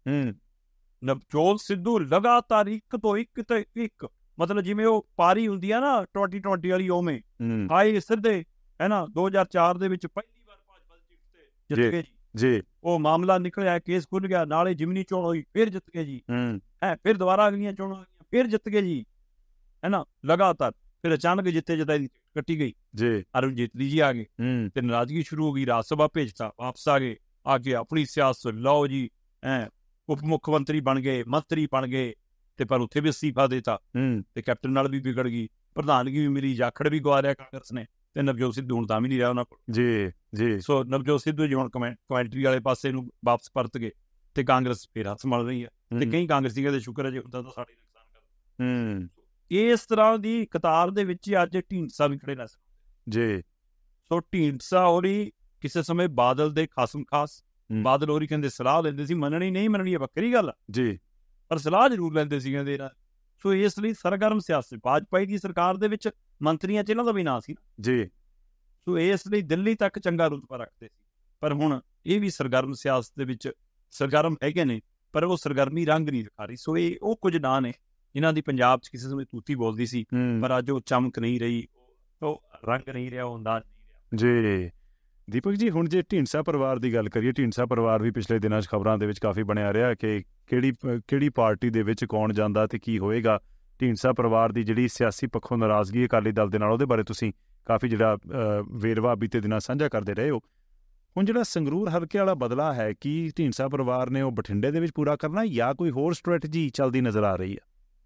ਸਿੱਧੂ ਲਗਾਤਾਰ ਇੱਕ ਤੋਂ ਇੱਕ ਮਤਲਬ ਜਿਵੇਂ ਉਹ ਪਾਰੀ ਹੁੰਦੀ ਆ ਨਾ 2020 ਵਾਲੀ, ਉਵੇਂ ਆਏ ਸਿੱਧੇ ਹੈ ਨਾ। 2004 ਦੇ ਵਿੱਚ ਪਹਿਲੀ ਵਾਰ ਭਾਜਪਾ ਦੀ ਟਿਕਟ ਤੇ ਜਿੱਤ ਗਏ ਜੀ। ਉਹ ਮਾਮਲਾ ਨਿਕਲਿਆ, ਕੇਸ ਖੁੱਲ ਗਿਆ, ਨਾਲੇ ਜਿਮਨੀ ਚੋਣ ਹੋਈ, ਫਿਰ ਜਿੱਤ ਗਏ ਜੀ। ਫਿਰ ਦੁਬਾਰਾ ਅਗਲੀਆਂ ਚੋਣਾਂ ਹੋਈਆਂ, ਫਿਰ ਜਿੱਤ ਗਏ ਜੀ, ਹੈ ਨਾ, ਲਗਾਤਾਰ। ਫਿਰ ਅਚਾਨਕ ਜਿੱਤੇ ਜਿਤਾਈ ਦੀ ਕੱਟੀ ਗਈ ਜੀ, ਅਰੁਣ ਜੇਤਲੀ ਜੀ ਆ ਗਏ ਤੇ ਨਾਰਾਜ਼ਗੀ ਸ਼ੁਰੂ ਹੋ ਗਈ, ਰਾਜ ਸਭਾ ਭੇਜਤਾ, ਵਾਪਸ ਆ ਗਏ, ਆਪਣੀ ਸਿਆਸਤ ਲਓ ਜੀ, ਉਪ ਮੁੱਖ ਮੰਤਰੀ ਬਣ ਗਏ, ਮੰਤਰੀ ਬਣ ਗਏ, ਤੇ ਪਰ ਉੱਥੇ ਵੀ ਅਸਤੀਫਾ ਦੇਤਾ ਤੇ ਕੈਪਟਨ ਨਾਲ ਵੀ ਵਿਗੜ ਗਈ, ਪ੍ਰਧਾਨਗੀ ਵੀ ਮਿਲੀ, ਜਾਖੜ ਵੀ ਗਵਾ ਲਿਆ ਕਾਂਗਰਸ ਨੇ, ਤੇ ਨਵਜੋਤ ਸਿੱਧੂ ਹੁਣ ਤਾਂ ਵੀ ਨਹੀਂ ਰਿਹਾ ਉਹਨਾਂ ਕੋਲ ਜੀ। ਸੋ ਨਵਜੋਤ ਸਿੱਧੂ ਜੀ ਹੁਣ ਕਮੈਂਟਰੀ ਵਾਲੇ ਪਾਸੇ ਨੂੰ ਵਾਪਸ ਪਰਤ ਗਏ ਤੇ ਕਾਂਗਰਸ ਫਿਰ ਹੱਥ ਮਲ ਰਹੀ ਹੈ ਤੇ ਕਈ ਕਾਂਗਰਸੀ ਕਹਿੰਦੇ ਸ਼ੁਕਰ ਹੈ ਜੇ ਹੁੰਦਾ ਤਾਂ ਸਾਡੇ ਨੁਕਸਾਨ ਕਰਦਾ। ਇਸ ਤਰ੍ਹਾਂ ਦੀ ਕਤਾਰ ਦੇ ਵਿੱਚ ਅੱਜ ਢੀਂਡਸਾ ਵੀ ਖੜੇ ਨਜ਼ਰ ਜੀ। ਸੋ ਢੀਂਡਸਾ ਹੋਰੀ ਕਿਸੇ ਸਮੇਂ ਬਾਦਲ ਦੇ ਖਾਸਮ ਖਾਸ, ਬਾਦਲ ਹੋਰੀ ਕਹਿੰਦੇ ਸਲਾਹ ਲੈਂਦੇ ਸੀ, ਮੰਨਣੀ ਨਹੀਂ ਮੰਨਣੀ ਹੈ ਵੱਖਰੀ ਗੱਲ ਜੀ, ਪਰ ਸਲਾਹ ਜ਼ਰੂਰ ਲੈਂਦੇ ਸੀ ਕਹਿੰਦੇ ਇਹਨਾਂ। ਸੋ ਇਸ ਲਈ ਸਰਗਰਮ ਸਿਆਸਤ ਵਾਜਪਾਈ ਦੀ ਸਰਕਾਰ ਦੇ ਵਿੱਚ ਮੰਤਰੀਆਂ 'ਚ ਇਹਨਾਂ ਦਾ ਵੀ ਨਾਂ ਸੀ ਜੀ। ਸੋ ਇਸ ਲਈ ਦਿੱਲੀ ਤੱਕ ਚੰਗਾ ਰੁਤਬਾ ਰੱਖਦੇ ਸੀ, ਪਰ ਹੁਣ ਇਹ ਵੀ ਸਰਗਰਮ ਸਿਆਸਤ ਦੇ ਵਿੱਚ ਸਰਗਰਮ ਹੈਗੇ ਨੇ, ਪਰ ਉਹ ਸਰਗਰਮੀ ਰੰਗ ਨਹੀਂ ਦਿਖਾ ਰਹੀ। ਸੋ ਇਹ ਉਹ ਕੁਝ ਨਾਂ ਨੇ ਇਹਨਾਂ ਦੀ ਪੰਜਾਬ 'ਚ ਕਿਸੇ ਸਮੇਂ ਤੂਤੀ ਬੋਲਦੀ ਸੀ, ਪਰ ਅੱਜ ਉਹ ਚਮਕ ਨਹੀਂ ਰਹੀ, ਉਹ ਰੰਗ ਨਹੀਂ ਰਿਹਾ, ਉਹ ਅੰਦਾਜ਼ ਨਹੀਂ ਰਿਹਾ ਜੀ। ਦੀਪਕ ਜੀ, ਹੁਣ ਜੇ ਢੀਂਡਸਾ ਪਰਿਵਾਰ ਦੀ ਗੱਲ ਕਰੀਏ, ਢੀਂਡਸਾ ਪਰਿਵਾਰ ਵੀ ਪਿਛਲੇ ਦਿਨਾਂ 'ਚ ਖਬਰਾਂ ਦੇ ਵਿੱਚ ਕਾਫੀ ਬਣਿਆ ਰਿਹਾ ਕਿ ਕਿਹੜੀ ਪਾਰਟੀ ਦੇ ਵਿੱਚ ਕੌਣ ਜਾਂਦਾ ਤੇ ਕੀ ਹੋਏਗਾ। ਢੀਂਡਸਾ ਪਰਿਵਾਰ ਦੀ ਜਿਹੜੀ ਸਿਆਸੀ ਪੱਖੋਂ ਨਾਰਾਜ਼ਗੀ ਅਕਾਲੀ ਦਲ ਦੇ ਨਾਲ, ਉਹਦੇ ਬਾਰੇ ਤੁਸੀਂ ਕਾਫੀ ਜਿਹੜਾ ਵੇਰਵਾ ਬੀਤੇ ਦਿਨਾਂ ਸਾਂਝਾ ਕਰਦੇ ਰਹੇ ਹੋ। ਹੁਣ ਜਿਹੜਾ ਸੰਗਰੂਰ ਹਲਕੇ ਵਾਲਾ ਬਦਲਾ ਹੈ, ਕੀ ਢੀਂਡਸਾ ਪਰਿਵਾਰ ਨੇ ਉਹ ਬਠਿੰਡੇ ਦੇ ਵਿੱਚ ਪੂਰਾ ਕਰਨਾ ਜਾਂ ਕੋਈ ਹੋਰ ਸਟ੍ਰੈਟਜੀ ਚੱਲਦੀ ਨਜ਼ਰ ਆ ਰਹੀ ਹੈ?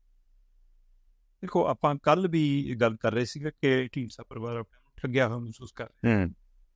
ਦੇਖੋ, ਆਪਾਂ ਕੱਲ ਵੀ ਗੱਲ ਕਰ ਰਹੇ ਸੀਗੇ ਕਿ ਢੀਂਡਸਾ ਪਰਿਵਾਰ ਆਪਣੇ ਨੂੰ ਠੱਗਿਆ ਹੋਇਆ ਮਹਿਸੂਸ ਕਰ ਰਿਹਾ,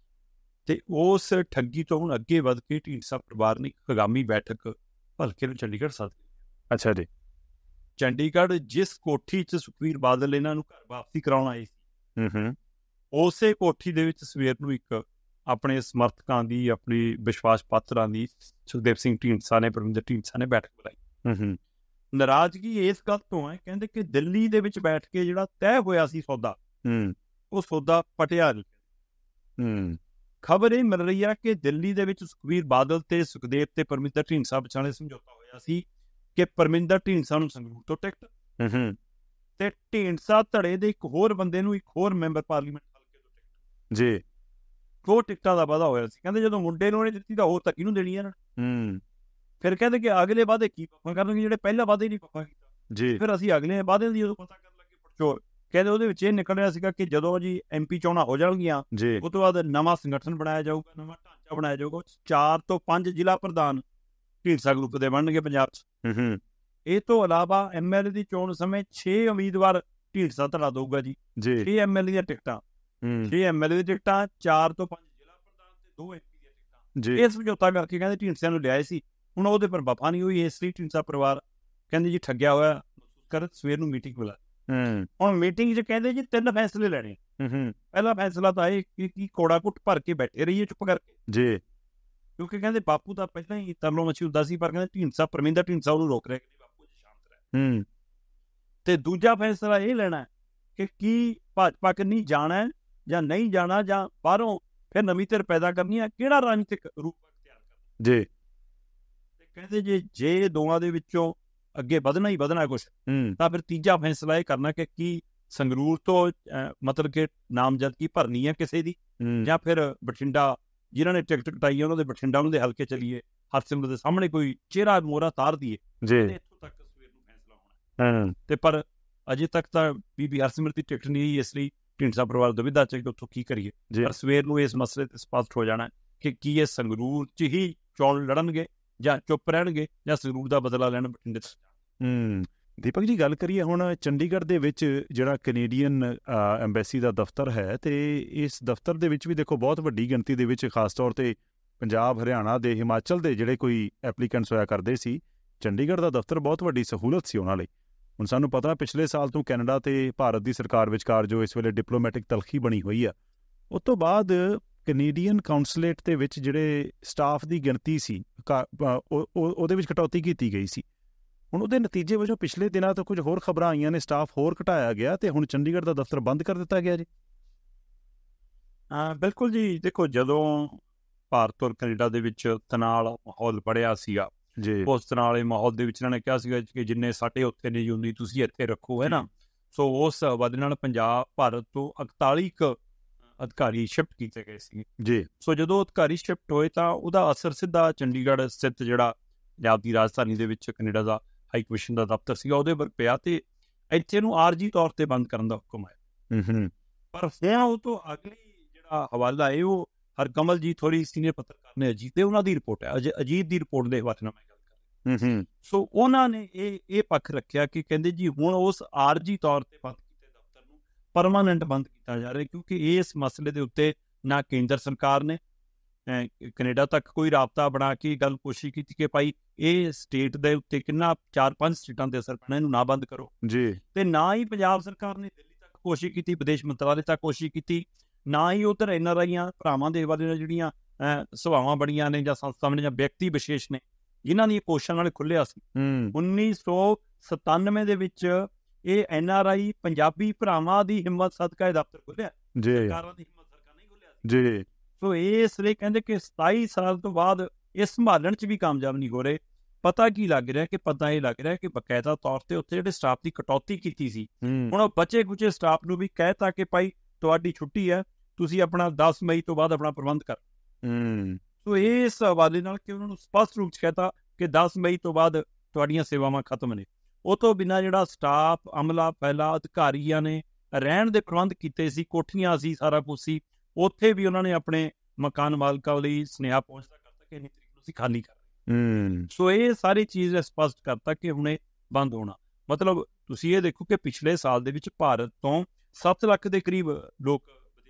ਤੇ ਉਸ ਠੱਗੀ ਤੋਂ ਹੁਣ ਅੱਗੇ ਵੱਧ ਕੇ ਢੀਂਡਸਾ ਪਰਿਵਾਰ ਨੇ ਇੱਕ ਆਗਾਮੀ ਬੈਠਕ ਹਲਕੇ ਨੂੰ ਚੰਡੀਗੜ੍ਹ ਸੱਦ ਲਈ। ਅੱਛਾ ਜੀ। ਚੰਡੀਗੜ੍ਹ ਜਿਸ ਕੋਠੀ 'ਚ ਸੁਖਬੀਰ ਬਾਦਲ ਇਹਨਾਂ ਨੂੰ ਘਰ ਵਾਪਸੀ ਕਰਾਉਣ ਆਏ ਸੀ, ਉਸੇ ਕੋਠੀ ਦੇ ਵਿੱਚ ਸਵੇਰ ਨੂੰ ਇੱਕ ਆਪਣੇ ਸਮਰਥਕਾਂ ਦੀ, ਆਪਣੀ ਵਿਸ਼ਵਾਸ ਪਾਤਰਾਂ ਦੀ ਸੁਖਦੇਵ ਸਿੰਘ ਢੀਂਡਸਾ ਨੇ, ਪਰਮਿੰਦਰ ਢੀਂਡਸਾ ਨੇ ਬੈਠਕ ਬੁਲਾਈ। ਨਾਰਾਜ਼ਗੀ ਇਸ ਗੱਲ ਤੋਂ ਹੈ, ਕਹਿੰਦੇ ਕਿ ਦਿੱਲੀ ਦੇ ਵਿੱਚ ਬੈਠ ਕੇ ਜਿਹੜਾ ਤੈਅ ਹੋਇਆ ਸੀ ਸੌਦਾ, ਉਹ ਸੌਦਾ ਪਟਿਆ ਨਹੀਂ। ਖਬਰ ਇਹ ਮਿਲ ਰਹੀ ਹੈ ਕਿ ਦਿੱਲੀ ਦੇ ਵਿੱਚ ਸੁਖਬੀਰ ਬਾਦਲ ਤੇ ਸੁਖਦੇਵ ਤੇ ਪਰਮਿੰਦਰ ਢੀਂਡਸਾ ਵਿਚਾਲੇ ਸਮਝੌਤਾ ਹੋਇਆ ਸੀ ਕਿ ਪਰਮਿੰਦਰ ਢੀਂਡਸਾ ਨੂੰ ਸੰਗਰੂਰ ਤੋਂ ਟਿਕਟ ਤੇ ਢੀਂਡਸਾ ਧੜੇ ਦੇ ਇੱਕ ਹੋਰ ਬੰਦੇ ਨੂੰ, ਇੱਕ ਹੋਰ ਮੈਂਬਰ ਪਾਰਲੀਮੈਂਟ ਹਲਕੇ ਤੋਂ ਟਿਕਟ ਜੀ। ਦੋ ਟਿਕਟਾਂ ਦਾ ਵਾਅਦਾ ਹੋਇਆ ਸੀ। ਕਹਿੰਦੇ ਜਦੋਂ ਮੁੰਡੇ ਨੂੰ ਉਹਨੇ ਦਿੱਤੀ ਤਾਂ ਹੋਰ ਤਾਂ ਕਿਹਨੂੰ ਦੇਣੀ ਹੈ ਨਾ। ਫਿਰ ਕਹਿੰਦੇ ਕਿ ਅਗਲੇ ਵਾਅਦੇ ਕੀ ਪੱਕਾ ਕਰਨਗੇ ਜਿਹੜੇ ਪਹਿਲਾ ਵਾਅਦੇ ਨਹੀਂ ਪੱਕਾ ਕੀਤਾ ਜੀ। ਫਿਰ ਅਸੀਂ ਅਗਲੇ ਵਾਅਦੇ ਦੀ ਉਦੋਂ ਪਤਾ ਕਰਨ ਲੱਗੇ ਪੜਚੋਲ। ਕਹਿੰਦੇ ਉਹਦੇ ਵਿੱਚ ਇਹ ਨਿਕਲ ਰਿਹਾ ਸੀਗਾ ਕਿ ਜਦੋਂ ਜੀ MP ਚੋਣਾਂ ਹੋ ਜਾਣਗੀਆਂ, ਉਸ ਤੋਂ ਬਾਅਦ ਨਵਾਂ ਸੰਗਠਨ ਬਣਾਇਆ ਜਾਊਗਾ, ਨਵਾਂ ਢਾਂਚਾ ਬਣਾਇਆ ਜਾਊਗਾ, 4 ਤੋਂ 5 ਜ਼ਿਲ੍ਹਾ ਪ੍ਰਧਾਨ ਢੀਂਡਸਾ ਗਰੁੱਪ ਦੇ ਬਣਨਗੇ ਪੰਜਾਬ 'ਚ। ਇਹ ਤੋਂ ਇਲਾਵਾ MLA ਦੀ ਚੋਣ ਸਮੇਂ 6 ਉਮੀਦਵਾਰ ਢੀਂਡਸਾ ਧੜਾ ਦਊਗਾ ਜੀ। 6 MLA ਦੀਆਂ ਟਿਕਟਾਂ, 6 MLA ਦੀ ਟਿਕਟਾਂ, 4 ਤੋਂ 5 ਜ਼ਿਲ੍ਹਾ ਪ੍ਰਧਾਨ ਤੇ 2 MP ਦੀਆਂ ਟਿਕਟਾਂ। ਇਹ ਸਮਝੌਤਾ ਕਰਕੇ ਕਹਿੰਦੇ ਢੀਂਡਸਿਆਂ ਨੂੰ ਲਿਆਏ ਸੀ। ਹੁਣ ਉਹਦੇ ਪਰ ਵਫਾ ਨਹੀਂ ਹੋਈ, ਇਸ ਲਈ ਢੀਂਡਸਾ ਪਰਿਵਾਰ ਕਹਿੰਦੇ ਜੀ ਠੱਗਿਆ ਹੋਇਆ ਮਹਿਸੂਸ ਕਰ, ਸਵੇਰ ਨੂੰ ਮੀਟਿੰਗ ਬੁਲਾ। ਹੁਣ ਮੀਟਿੰਗ 'ਚ ਕਹਿੰਦੇ ਜੀ 3 ਫੈਸਲੇ ਲੈਣੇ। ਪਹਿਲਾ ਫੈਸਲਾ ਤਾਂ ਇਹ ਕਿ ਕੋੜਾ ਘੁੱਟ ਭਰ ਕੇ ਬੈਠੇ ਰਹੀਏ ਚੁੱਪ ਕਰਕੇ ਜੀ, ਕਿਉਂਕਿ ਕਹਿੰਦੇ ਬਾਪੂ ਤਾਂ ਪਹਿਲਾਂ ਹੀ ਤਰਲੋ ਮੱਛੀ ਹੁੰਦਾ ਸੀ, ਪਰ ਕਹਿੰਦੇ ਢੀਂਡਸਾ, ਪਰਮਿੰਦਰ ਢੀਂਡਸਾ ਉਹਨੂੰ ਰੋਕ ਰਿਹਾ ਕਿ ਬਾਪੂ ਜੀ ਸ਼ਾਂਤ ਰਹਿ। ਤੇ ਦੂਜਾ ਫੈਸਲਾ ਇਹ ਲੈਣਾ ਕਿ ਕੀ ਭਾਜਪਾ ਕਿੰਨੀ ਜਾਣਾ ਜਾਂ ਨਹੀਂ ਜਾਣਾ, ਜਾਂ ਬਾਹਰੋਂ ਫਿਰ ਨਵੀਂ ਧਿਰ ਪੈਦਾ ਕਰਨੀ ਹੈ, ਕਿਹੜਾ ਰਾਜਨੀਤਿਕ ਰੂਪ ਅਖਤਿਆਰ ਕਰਨਾ ਜੀ। ਤੇ ਕਹਿੰਦੇ ਜੇ ਦੋਵਾਂ ਦੇ ਵਿੱਚੋਂ ਅੱਗੇ ਵਧਣਾ ਹੀ ਵਧਣਾ ਕੁਛ, ਤਾਂ ਫਿਰ ਤੀਜਾ ਫੈਸਲਾ ਇਹ ਕਰਨਾ ਕਿ ਕੀ ਸੰਗਰੂਰ ਤੋਂ ਮਤਲਬ ਕਿ ਨਾਮਜ਼ਦਗੀ ਭਰਨੀ ਹੈ ਕਿਸੇ ਦੀ, ਜਾਂ ਫਿਰ ਬਠਿੰਡਾ ਜਿਨ੍ਹਾਂ ਨੇ ਟਿਕਟ ਕਟਾਈ ਹੈ ਉਹਨਾਂ ਦੇ ਬਠਿੰਡਾ ਉਹਨਾਂ ਦੇ ਹਲਕੇ ਚਲੀਏ, ਹਰਸਿਮਰਤ ਦੇ ਸਾਹਮਣੇ ਕੋਈ ਚਿਹਰਾ ਮੋਹਰਾ ਤਾਰ ਦੀਏ। ਇੱਥੋਂ ਤੱਕ ਸਵੇਰ ਨੂੰ ਫੈਸਲਾ ਹੋਣਾ। ਤੇ ਪਰ ਅਜੇ ਤੱਕ ਤਾਂ ਬੀਬੀ ਹਰਸਿਮਰਤ ਦੀ ਟਿਕਟ ਨਹੀਂ ਆਈ, ਇਸ ਲਈ ਢੀਂਡਸਾ ਪਰਿਵਾਰ ਦੁਵਿਧਾ 'ਚ ਉੱਥੋਂ ਕੀ ਕਰੀਏ। ਪਰ ਸਵੇਰ ਨੂੰ ਇਸ ਮਸਲੇ ਤੇ ਸਪਸ਼ਟ ਹੋ ਜਾਣਾ ਕਿ ਕੀ ਇਹ ਸੰਗਰੂਰ 'ਚ ਹੀ ਚੋਣ ਲੜਨਗੇ ਜਾਂ ਚੁੱਪ ਰਹਿਣਗੇ, ਜਾਂ ਸੰਗਰੂਰ ਦਾ ਬਦਲਾ ਲੈਣ ਬਠਿੰਡੇ 'ਚ। ਦੀਪਕ ਜੀ, ਗੱਲ ਕਰੀਏ ਹੁਣ ਚੰਡੀਗੜ੍ਹ ਦੇ ਵਿੱਚ ਜਿਹੜਾ ਕੈਨੇਡੀਅਨ ਐਮਬੈਸੀ ਦਾ ਦਫ਼ਤਰ ਹੈ, ਤੇ ਇਸ ਦਫ਼ਤਰ ਦੇ ਵਿੱਚ ਵੀ ਦੇਖੋ ਬਹੁਤ ਵੱਡੀ ਗਿਣਤੀ ਦੇ ਵਿੱਚ ਖਾਸ ਤੌਰ ਤੇ ਪੰਜਾਬ, ਹਰਿਆਣਾ ਦੇ, ਹਿਮਾਚਲ ਦੇ ਜਿਹੜੇ ਕੋਈ ਐਪਲੀਕੈਂਟਸ ਹੋਇਆ ਕਰਦੇ ਸੀ। ਚੰਡੀਗੜ੍ਹ ਦਾ ਦਫ਼ਤਰ ਬਹੁਤ ਵੱਡੀ ਸਹੂਲਤ ਸੀ ਉਹਨਾਂ ਲਈ। ਹੁਣ ਸਾਨੂੰ ਪਤਾ ਪਿਛਲੇ ਸਾਲ ਤੋਂ ਕੈਨੇਡਾ ਤੇ ਭਾਰਤ ਦੀ ਸਰਕਾਰ ਵਿਚਕਾਰ ਜੋ ਇਸ ਵੇਲੇ ਡਿਪਲੋਮੈਟਿਕ ਤਲਖੀ ਬਣੀ ਹੋਈ ਆ, ਉਸ ਤੋਂ ਬਾਅਦ ਕੈਨੇਡੀਅਨ ਕਾਉਂਸਲੇਟ ਦੇ ਵਿੱਚ ਜਿਹੜੇ ਸਟਾਫ ਦੀ ਗਿਣਤੀ ਸੀ ਉਹਦੇ ਵਿੱਚ ਕਟੌਤੀ ਕੀਤੀ ਗਈ ਸੀ। ਹੁਣ ਉਹਦੇ ਨਤੀਜੇ ਵਜੋਂ ਪਿਛਲੇ ਦਿਨਾਂ ਤੋਂ ਕੁਝ ਹੋਰ ਖਬਰਾਂ ਆਈਆਂ ਨੇ, ਸਟਾਫ ਹੋਰ ਘਟਾਇਆ ਗਿਆ ਤੇ ਹੁਣ ਚੰਡੀਗੜ੍ਹ ਦਾ ਦਫ਼ਤਰ ਬੰਦ ਕਰ ਦਿੱਤਾ ਗਿਆ ਜੀ। ਬਿਲਕੁਲ ਜੀ, ਦੇਖੋ ਜਦੋਂ ਭਾਰਤ ਔਰ ਕੈਨੇਡਾ ਦੇ ਵਿੱਚ ਤਣਾਅ ਵਾਲਾ ਮਾਹੌਲ ਬਣਿਆ ਸੀਗਾ ਜੀ, ਉਸ ਤਣਾਅ ਵਾਲੇ ਮਾਹੌਲ ਦੇ ਵਿੱਚ ਇਹਨਾਂ ਨੇ ਕਿਹਾ ਸੀਗਾ ਕਿ ਜਿੰਨੇ ਸਾਡੇ ਉੱਥੇ ਨੇ ਉਨੀ ਤੁਸੀਂ ਇੱਥੇ ਰੱਖੋ, ਹੈ ਨਾ। ਸੋ ਉਸ ਵਜ੍ਹਾ ਨਾਲ ਭਾਰਤ ਤੋਂ 41 ਅਧਿਕਾਰੀ ਸ਼ਿਫਟ ਕੀਤੇ ਗਏ ਸੀ ਜੀ। ਸੋ ਜਦੋਂ ਅਧਿਕਾਰੀ ਸ਼ਿਫਟ ਹੋਏ ਤਾਂ ਉਹਦਾ ਅਸਰ ਸਿੱਧਾ ਚੰਡੀਗੜ੍ਹ ਸਥਿਤ ਜਿਹੜਾ ਪੰਜਾਬ ਦੀ ਰਾਜਧਾਨੀ ਦੇ ਵਿੱਚ ਕੈਨੇਡਾ ਦਾ ਹਾਈ ਕਮਿਸ਼ਨ ਦਾ ਦਫ਼ਤਰ ਸੀਗਾ ਉਹਦੇ ਪਰ ਪਿਆ ਤੇ ਇੱਥੇ ਨੂੰ ਆਰਜੀ ਤੌਰ ਤੇ ਬੰਦ ਕਰਨ ਦਾ ਹੁਕਮ ਆਇਆ। ਪਰ ਫਿਰ ਉਹ ਤੋਂ ਅਗਲੀ ਜਿਹੜਾ ਹਵਾਲਾ ਹੈ ਉਹ ਹਰਕਮਲਜੀਤ ਹੋਰੀ ਸੀਨੀਅਰ ਪੱਤਰਕਾਰ ਨੇ ਅਜੀਤ ਤੇ ਉਹਨਾਂ ਦੀ ਰਿਪੋਰਟ ਹੈ, ਅਜੀਤ ਦੀ ਰਿਪੋਰਟ ਦੇ ਹਵਾਲੇ ਨਾਲ ਮੈਂ ਗੱਲ ਕਰ ਰਿਹਾ। ਸੋ ਉਹਨਾਂ ਨੇ ਇਹ ਪੱਖ ਰੱਖਿਆ ਕਿ ਕਹਿੰਦੇ ਜੀ ਹੁਣ ਉਸ ਆਰਜੀ ਤੌਰ ਤੇ ਬੰਦ ਕੀਤੇ ਦਫ਼ਤਰ ਨੂੰ ਪਰਮਾਨੈਂਟ ਬੰਦ ਕੀਤਾ ਜਾ ਰਿਹਾ, ਕਿਉਂਕਿ ਇਸ ਮਸਲੇ ਦੇ ਉੱਤੇ ਨਾ ਕੇਂਦਰ ਸਰਕਾਰ ਨੇ ਕੈਨੇਡਾ ਤੱਕ ਕੋਈ ਰਾਬਤਾ ਬਣਾ ਕੇ ਗੱਲ ਕੋਸ਼ਿਸ਼ ਕੀਤੀ ਕਿ ਭਾਈ ਇਹ ਸਟੇਟ ਦੇ ਉੱਤੇ ਕਿੰਨਾ 4-5 ਸਟੇਟਾਂ ਤੇ ਅਸਰ ਪੈਣਾ, ਇਹਨੂੰ ਨਾ ਬੰਦ ਕਰੋ ਜੀ, ਤੇ ਨਾ ਹੀ ਪੰਜਾਬ ਸਰਕਾਰ ਨੇ ਦਿੱਲੀ ਤੱਕ ਕੋਸ਼ਿਸ਼ ਕੀਤੀ, ਵਿਦੇਸ਼ ਮੰਤਰਾਲੇ ਤੱਕ ਕੋਸ਼ਿਸ਼ ਕੀਤੀ, ਨਾ ਹੀ ਉੱਧਰ NRI ਭਰਾਵਾਂ ਦੇ ਬਾਰੇ ਜਿਹੜੀਆਂ ਸਭਾਵਾਂ ਬਣੀਆਂ ਨੇ ਜਾਂ ਸੰਸਥਾਵਾਂ ਨੇ ਜਾਂ ਵਿਅਕਤੀ ਵਿਸ਼ੇਸ਼ ਨੇ ਜਿਨ੍ਹਾਂ ਦੀ ਕੋਸ਼ਿਸ਼ਾਂ ਨਾਲ ਖੁੱਲਿਆ ਸੀ। 1997 ਦੇ ਵਿੱਚ ਇਹ NRI ਪੰਜਾਬੀ ਭਰਾਵਾਂ ਦੀ ਹਿੰਮਤ ਸਦਕਾ ਇਹ ਦਫ਼ਤਰ ਖੁੱਲਿਆ, ਸਰਕਾਰਾਂ ਦੀ ਹਿੰਮਤ ਸਦਕਾ ਨਹੀਂ ਖੁੱਲਿਆ ਜੀ। ਸੋ ਇਸ ਲਈ ਕਹਿੰਦੇ ਕਿ 27 ਸਾਲ ਤੋਂ ਬਾਅਦ ਇਹ ਸੰਭਾਲਣ 'ਚ ਵੀ ਕਾਮਯਾਬ ਨਹੀਂ ਹੋ ਰਹੇ। ਪਤਾ ਕੀ ਲੱਗ ਰਿਹਾ ਕਿ ਪਤਾ ਇਹ ਲੱਗ ਰਿਹਾ ਕਿ ਬਕਾਇਦਾ ਤੌਰ ਤੇ ਉੱਥੇ ਜਿਹੜੇ ਸਟਾਫ ਦੀ ਕਟੌਤੀ ਕੀਤੀ ਸੀ, ਹੁਣ ਉਹ ਬਚੇ ਕੁਚੇ ਸਟਾਫ ਨੂੰ ਵੀ ਕਹਿਤਾ ਕਿ ਭਾਈ ਤੁਹਾਡੀ ਛੁੱਟੀ ਹੈ, ਤੁਸੀਂ ਆਪਣਾ 10 ਮਈ ਤੋਂ ਬਾਅਦ ਆਪਣਾ ਪ੍ਰਬੰਧ ਕਰ। ਸੋ ਇਸ ਹਵਾਲੇ ਨਾਲ ਕਿ ਉਹਨਾਂ ਨੂੰ ਸਪਸ਼ਟ ਰੂਪ 'ਚ ਕਹਿਤਾ ਕਿ 10 ਮਈ ਤੋਂ ਬਾਅਦ ਤੁਹਾਡੀਆਂ ਸੇਵਾਵਾਂ ਖਤਮ ਨੇ। ਉਹ ਤੋਂ ਬਿਨਾਂ ਜਿਹੜਾ ਸਟਾਫ ਅਮਲਾ ਪਹਿਲਾ ਅਧਿਕਾਰੀਆਂ ਨੇ ਰਹਿਣ ਦੇ ਪ੍ਰਬੰਧ ਕੀਤੇ ਸੀ, ਕੋਠੀਆਂ ਸੀ, ਸਾਰਾ ਕੁਛ ਸੀ, ਉੱਥੇ ਵੀ ਉਹਨਾਂ ਨੇ ਆਪਣੇ ਮਕਾਨ ਮਾਲਕਾਂ ਲਈ ਸੁਨੇਹਾ ਪਹੁੰਚਦਾ ਕਰਤਾ ਕਿ ਇੰਨੀ ਤਰੀਕ ਨੂੰ ਅਸੀਂ ਖਾਲੀ ਕਰ ਰਹੇ। ਸੋ ਇਹ ਸਾਰੀ ਚੀਜ਼ ਸਪਸ਼ਟ ਕਰਤਾ ਕਿ ਹੁਣ ਇਹ ਬੰਦ ਹੋਣਾ। ਮਤਲਬ ਤੁਸੀਂ ਇਹ ਦੇਖੋ ਕਿ ਪਿਛਲੇ ਸਾਲ ਦੇ ਵਿੱਚ ਭਾਰਤ ਤੋਂ 7 ਲੱਖ ਦੇ ਕਰੀਬ ਲੋਕ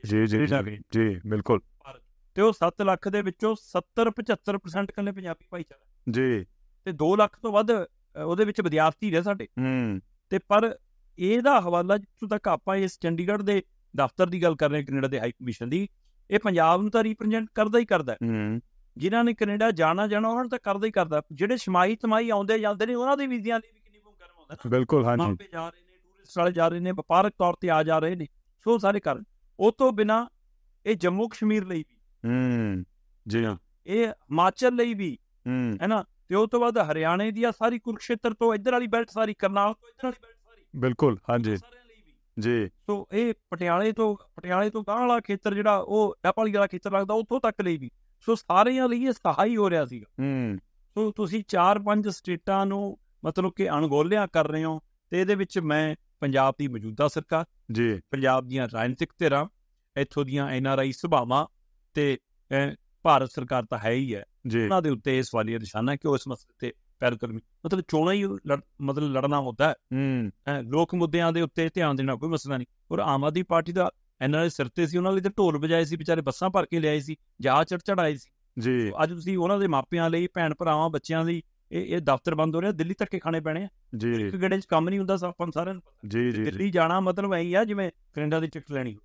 ਜੀ ਬਿਲਕੁਲ, ਤੇ ਉਹ 7 ਲੱਖ ਦੇ ਵਿੱਚੋਂ 70-75% ਇਕੱਲੇ ਪੰਜਾਬੀ ਭਾਈਚਾਰਾ ਜੀ, ਤੇ 2 ਲੱਖ ਤੋਂ ਵੱਧ ਉਹਦੇ ਵਿੱਚ ਵਿਦਿਆਰਥੀ ਨੇ ਸਾਡੇ। ਤੇ ਪਰ ਇਹਦਾ ਹਵਾਲਾ ਜਿੱਥੋਂ ਤੱਕ ਆਪਾਂ ਇਸ ਚੰਡੀਗੜ੍ਹ ਦੇ ਦਫ਼ਤਰ ਦੀ ਗੱਲ ਕਰ ਰਹੇ ਕੈਨੇਡਾ ਦੇ ਹਾਈ ਕਮਿਸ਼ਨ ਦੀ, ਇਹ ਪੰਜਾਬ ਨੂੰ ਤਾਂ ਰਿਪਰੈਜ਼ੈਂਟ ਕਰਦਾ ਹੀ ਕਰਦਾ। ਜਿਨ੍ਹਾਂ ਨੇ ਕੈਨੇਡਾ ਜਾਣਾ ਉਹਨਾਂ ਨੂੰ ਤਾਂ ਕਰਦਾ ਹੀ ਕਰਦਾ। ਜਿਹੜੇ ਛਮਾਈ ਤਮਾਈ ਆਉਂਦੇ ਜਾਂਦੇ ਨੇ ਉਹਨਾਂ ਦੇ ਵੀਜ਼ਿਆਂ ਲਈ ਵੀ ਕਿੰਨੀ ਭੂਮਿਕਾ ਨਿਭਾਉਂਦਾ। ਬਿਲਕੁਲ, ਹਾਂਜੀ, ਜਾ ਰਹੇ ਨੇ, ਟੂਰਿਸਟ ਵਾਲੇ ਜਾ ਰਹੇ ਨੇ, ਵਪਾਰਕ ਤੌਰ ਤੇ ਆ ਜਾ ਰਹੇ ਨੇ, ਸੋ ਸਾਰੇ ਕਾਰਨ। ਉਹ ਤੋਂ ਬਿਨਾਂ ਇਹ ਜੰਮੂ ਕਸ਼ਮੀਰ ਲਈ ਵੀ ਜੀ ਹਾਂ, ਇਹ ਹਿਮਾਚਲ ਲਈ ਵੀ ਹੈ ਨਾ, ਤੇ ਉਹ ਤੋਂ ਬਾਅਦ ਹਰਿਆਣੇ ਦੀ ਸਾਰੀ ਕੁਰਕਸ਼ੇਤਰ ਤੋਂ ਇੱਧਰ ਵਾਲੀ ਬੈਲਟ ਸਾਰੀ, ਕਰਨਾਲ ਤੋਂ ਇੱਧਰ ਵਾਲੀ ਬੈਲਟ ਸਾਰੀ, ਬਿਲਕੁਲ, ਹਾਂਜੀ ਜੀ। ਸੋ ਇਹ ਪਟਿਆਲੇ ਤੋਂ ਗਾਂਹ ਵਾਲਾ ਖੇਤਰ ਜਿਹੜਾ ਉਹ ਡੱਪਾਲੀ ਵਾਲਾ ਖੇਤਰ ਲੱਗਦਾ ਉੱਥੋਂ ਤੱਕ ਲਈ ਵੀ, ਸੋ ਸਾਰਿਆਂ ਲਈ ਇਹ ਸਹਾਈ ਹੋ ਰਿਹਾ ਸੀਗਾ। ਸੋ ਤੁਸੀਂ 4-5 ਸਟੇਟਾਂ ਨੂੰ ਮਤਲਬ ਕਿ ਅਣਗੌਲਿਆਂ ਕਰ ਰਹੇ ਹੋ, ਤੇ ਇਹਦੇ ਵਿੱਚ ਮੈਂ ਪੰਜਾਬ ਦੀ ਮੌਜੂਦਾ ਸਰਕਾਰ ਜੀ, ਪੰਜਾਬ ਦੀਆਂ ਰਾਜਨੀਤਿਕ ਧਿਰਾਂ, ਇੱਥੋਂ ਦੀਆਂ NRI ਸਭਾਵਾਂ ਤੇ ਭਾਰਤ ਸਰਕਾਰ ਤਾਂ ਹੈ ਹੀ ਹੈ, ਉਹਨਾਂ ਦੇ ਉੱਤੇ ਇਸ ਵਾਲੀ ਨਿਸ਼ਾਨਾ ਕਿ ਉਹ ਇਸ ਮਸਲੇ ਤੇ ਪਹਿਲਕਦਮੀ, ਮਤਲਬ ਚੋਣਾਂ ਹੀ ਲੜਨਾ ਹੁੰਦਾ ਹੈ। ਲੋਕ ਮੁੱਦਿਆਂ ਦੇ ਉੱਤੇ ਧਿਆਨ ਦੇਣਾ ਕੋਈ ਮਸਲਾ ਨਹੀਂ। ਔਰ ਆਮ ਆਦਮੀ ਪਾਰਟੀ ਦਾ NRI ਸਿਰ ਤੇ ਸੀ, ਉਹਨਾਂ ਲਈ ਤਾਂ ਢੋਲ ਵਜਾਏ ਸੀ, ਵਿਚਾਰੇ ਬੱਸਾਂ ਭਰ ਕੇ ਲਿਆਏ ਸੀ, ਜਹਾਜ਼ ਚੜ੍ਹਾਏ ਸੀ ਜੀ। ਅੱਜ ਤੁਸੀਂ ਉਹਨਾਂ ਦੇ ਮਾਪਿਆਂ ਲਈ, ਭੈਣ ਭਰਾਵਾਂ, ਬੱਚਿਆਂ ਲਈ ਇਹ ਦਫ਼ਤਰ ਬੰਦ ਹੋ ਰਿਹਾ, ਦਿੱਲੀ ਧੱਕੇ ਖਾਣੇ ਪੈਣੇ ਆ ਜੀ। ਇੱਕ ਗੇੜੇ 'ਚ ਕੰਮ ਨਹੀਂ ਹੁੰਦਾ, ਆਪਾਂ ਸਾਰਿਆਂ ਨੂੰ ਪਤਾ ਜੀ। ਦਿੱਲੀ ਜਾਣਾ ਮਤਲਬ ਇਹੀ ਆ ਜਿਵੇਂ ਕੈਨੇਡਾ ਦੀ ਟਿਕਟ ਲੈਣੀ।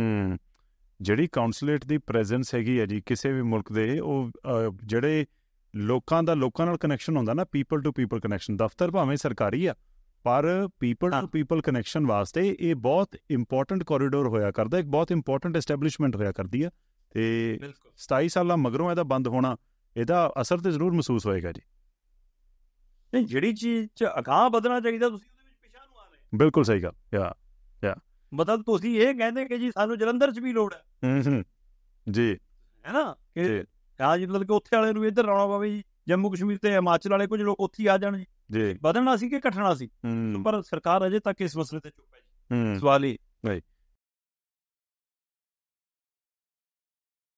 ਜਿਹੜੀ ਕਾਉਂਸਲੇਟ ਦੀ ਪ੍ਰੈਜ਼ੈਂਸ ਹੈਗੀ ਹੈ ਜੀ ਕਿਸੇ ਵੀ ਮੁਲਕ ਦੇ, ਉਹ ਜਿਹੜੇ ਲੋਕਾਂ ਨਾਲ ਕਨੈਕਸ਼ਨ ਹੁੰਦਾ ਨਾ, ਪੀਪਲ ਟੂ ਪੀਪਲ ਕਨੈਕਸ਼ਨ, ਦਫ਼ਤਰ ਭਾਵੇਂ ਸਰਕਾਰੀ ਆ ਪਰ ਪੀਪਲ ਟੂ ਪੀਪਲ ਕਨੈਕਸ਼ਨ ਵਾਸਤੇ ਇਹ ਬਹੁਤ ਇੰਪੋਰਟੈਂਟ ਕੋਰੀਡੋਰ ਹੋਇਆ ਕਰਦਾ, ਇੱਕ ਬਹੁਤ ਇੰਪੋਰਟੈਂਟ ਐਸਟੈਬਲਿਸ਼ਮੈਂਟ ਹੋਇਆ ਕਰਦੀ ਆ। ਤੇ 27 ਸਾਲਾਂ ਮਗਰੋਂ ਇਹਦਾ ਬੰਦ ਹੋਣਾ, ਇਹਦਾ ਅਸਰ ਤੇ ਜ਼ਰੂਰ ਮਹਿਸੂਸ ਹੋਏਗਾ ਜੀ। ਨਹੀਂ, ਜਿਹੜੀ ਚੀਜ਼ 'ਚ ਅਗਾਂਹ ਵਧਣਾ ਚਾਹੀਦਾ ਤੁਸੀਂ ਉਹਦੇ ਵਿੱਚ ਪਿਛਾਂਹ ਨੂੰ ਆ ਰਹੇ। ਬਿਲਕੁਲ ਸਹੀ ਗੱਲ। ਮਤਲਬ ਤੁਸੀਂ ਇਹ ਕਹਿੰਦੇ ਕਿ ਜੀ ਸਾਨੂੰ ਜਲੰਧਰ 'ਚ ਵੀ ਲੋੜ ਹੈ ਜੀ, ਹੈ ਨਾ, ਕਿ ਜੀ ਮਤਲਬ ਕਿ ਉੱਥੇ ਵਾਲੇ ਨੂੰ ਇੱਧਰ ਆਉਣਾ ਪਵੇ ਜੀ, ਜੰਮੂ ਕਸ਼ਮੀਰ ਤੇ ਹਿਮਾਚਲ ਵਾਲੇ ਕੁਝ ਲੋਕ ਉੱਥੇ ਆ ਜਾਣ ਜੀ। ਵਧਣਾ ਸੀ ਕਿ ਘਟਣਾ ਸੀ, ਪਰ ਸਰਕਾਰ ਅਜੇ ਤੱਕ ਇਸ ਮਸਲੇ ਤੇ ਚੁੱਪ ਹੈ ਜੀ। ਸਵਾਲ ਇਹ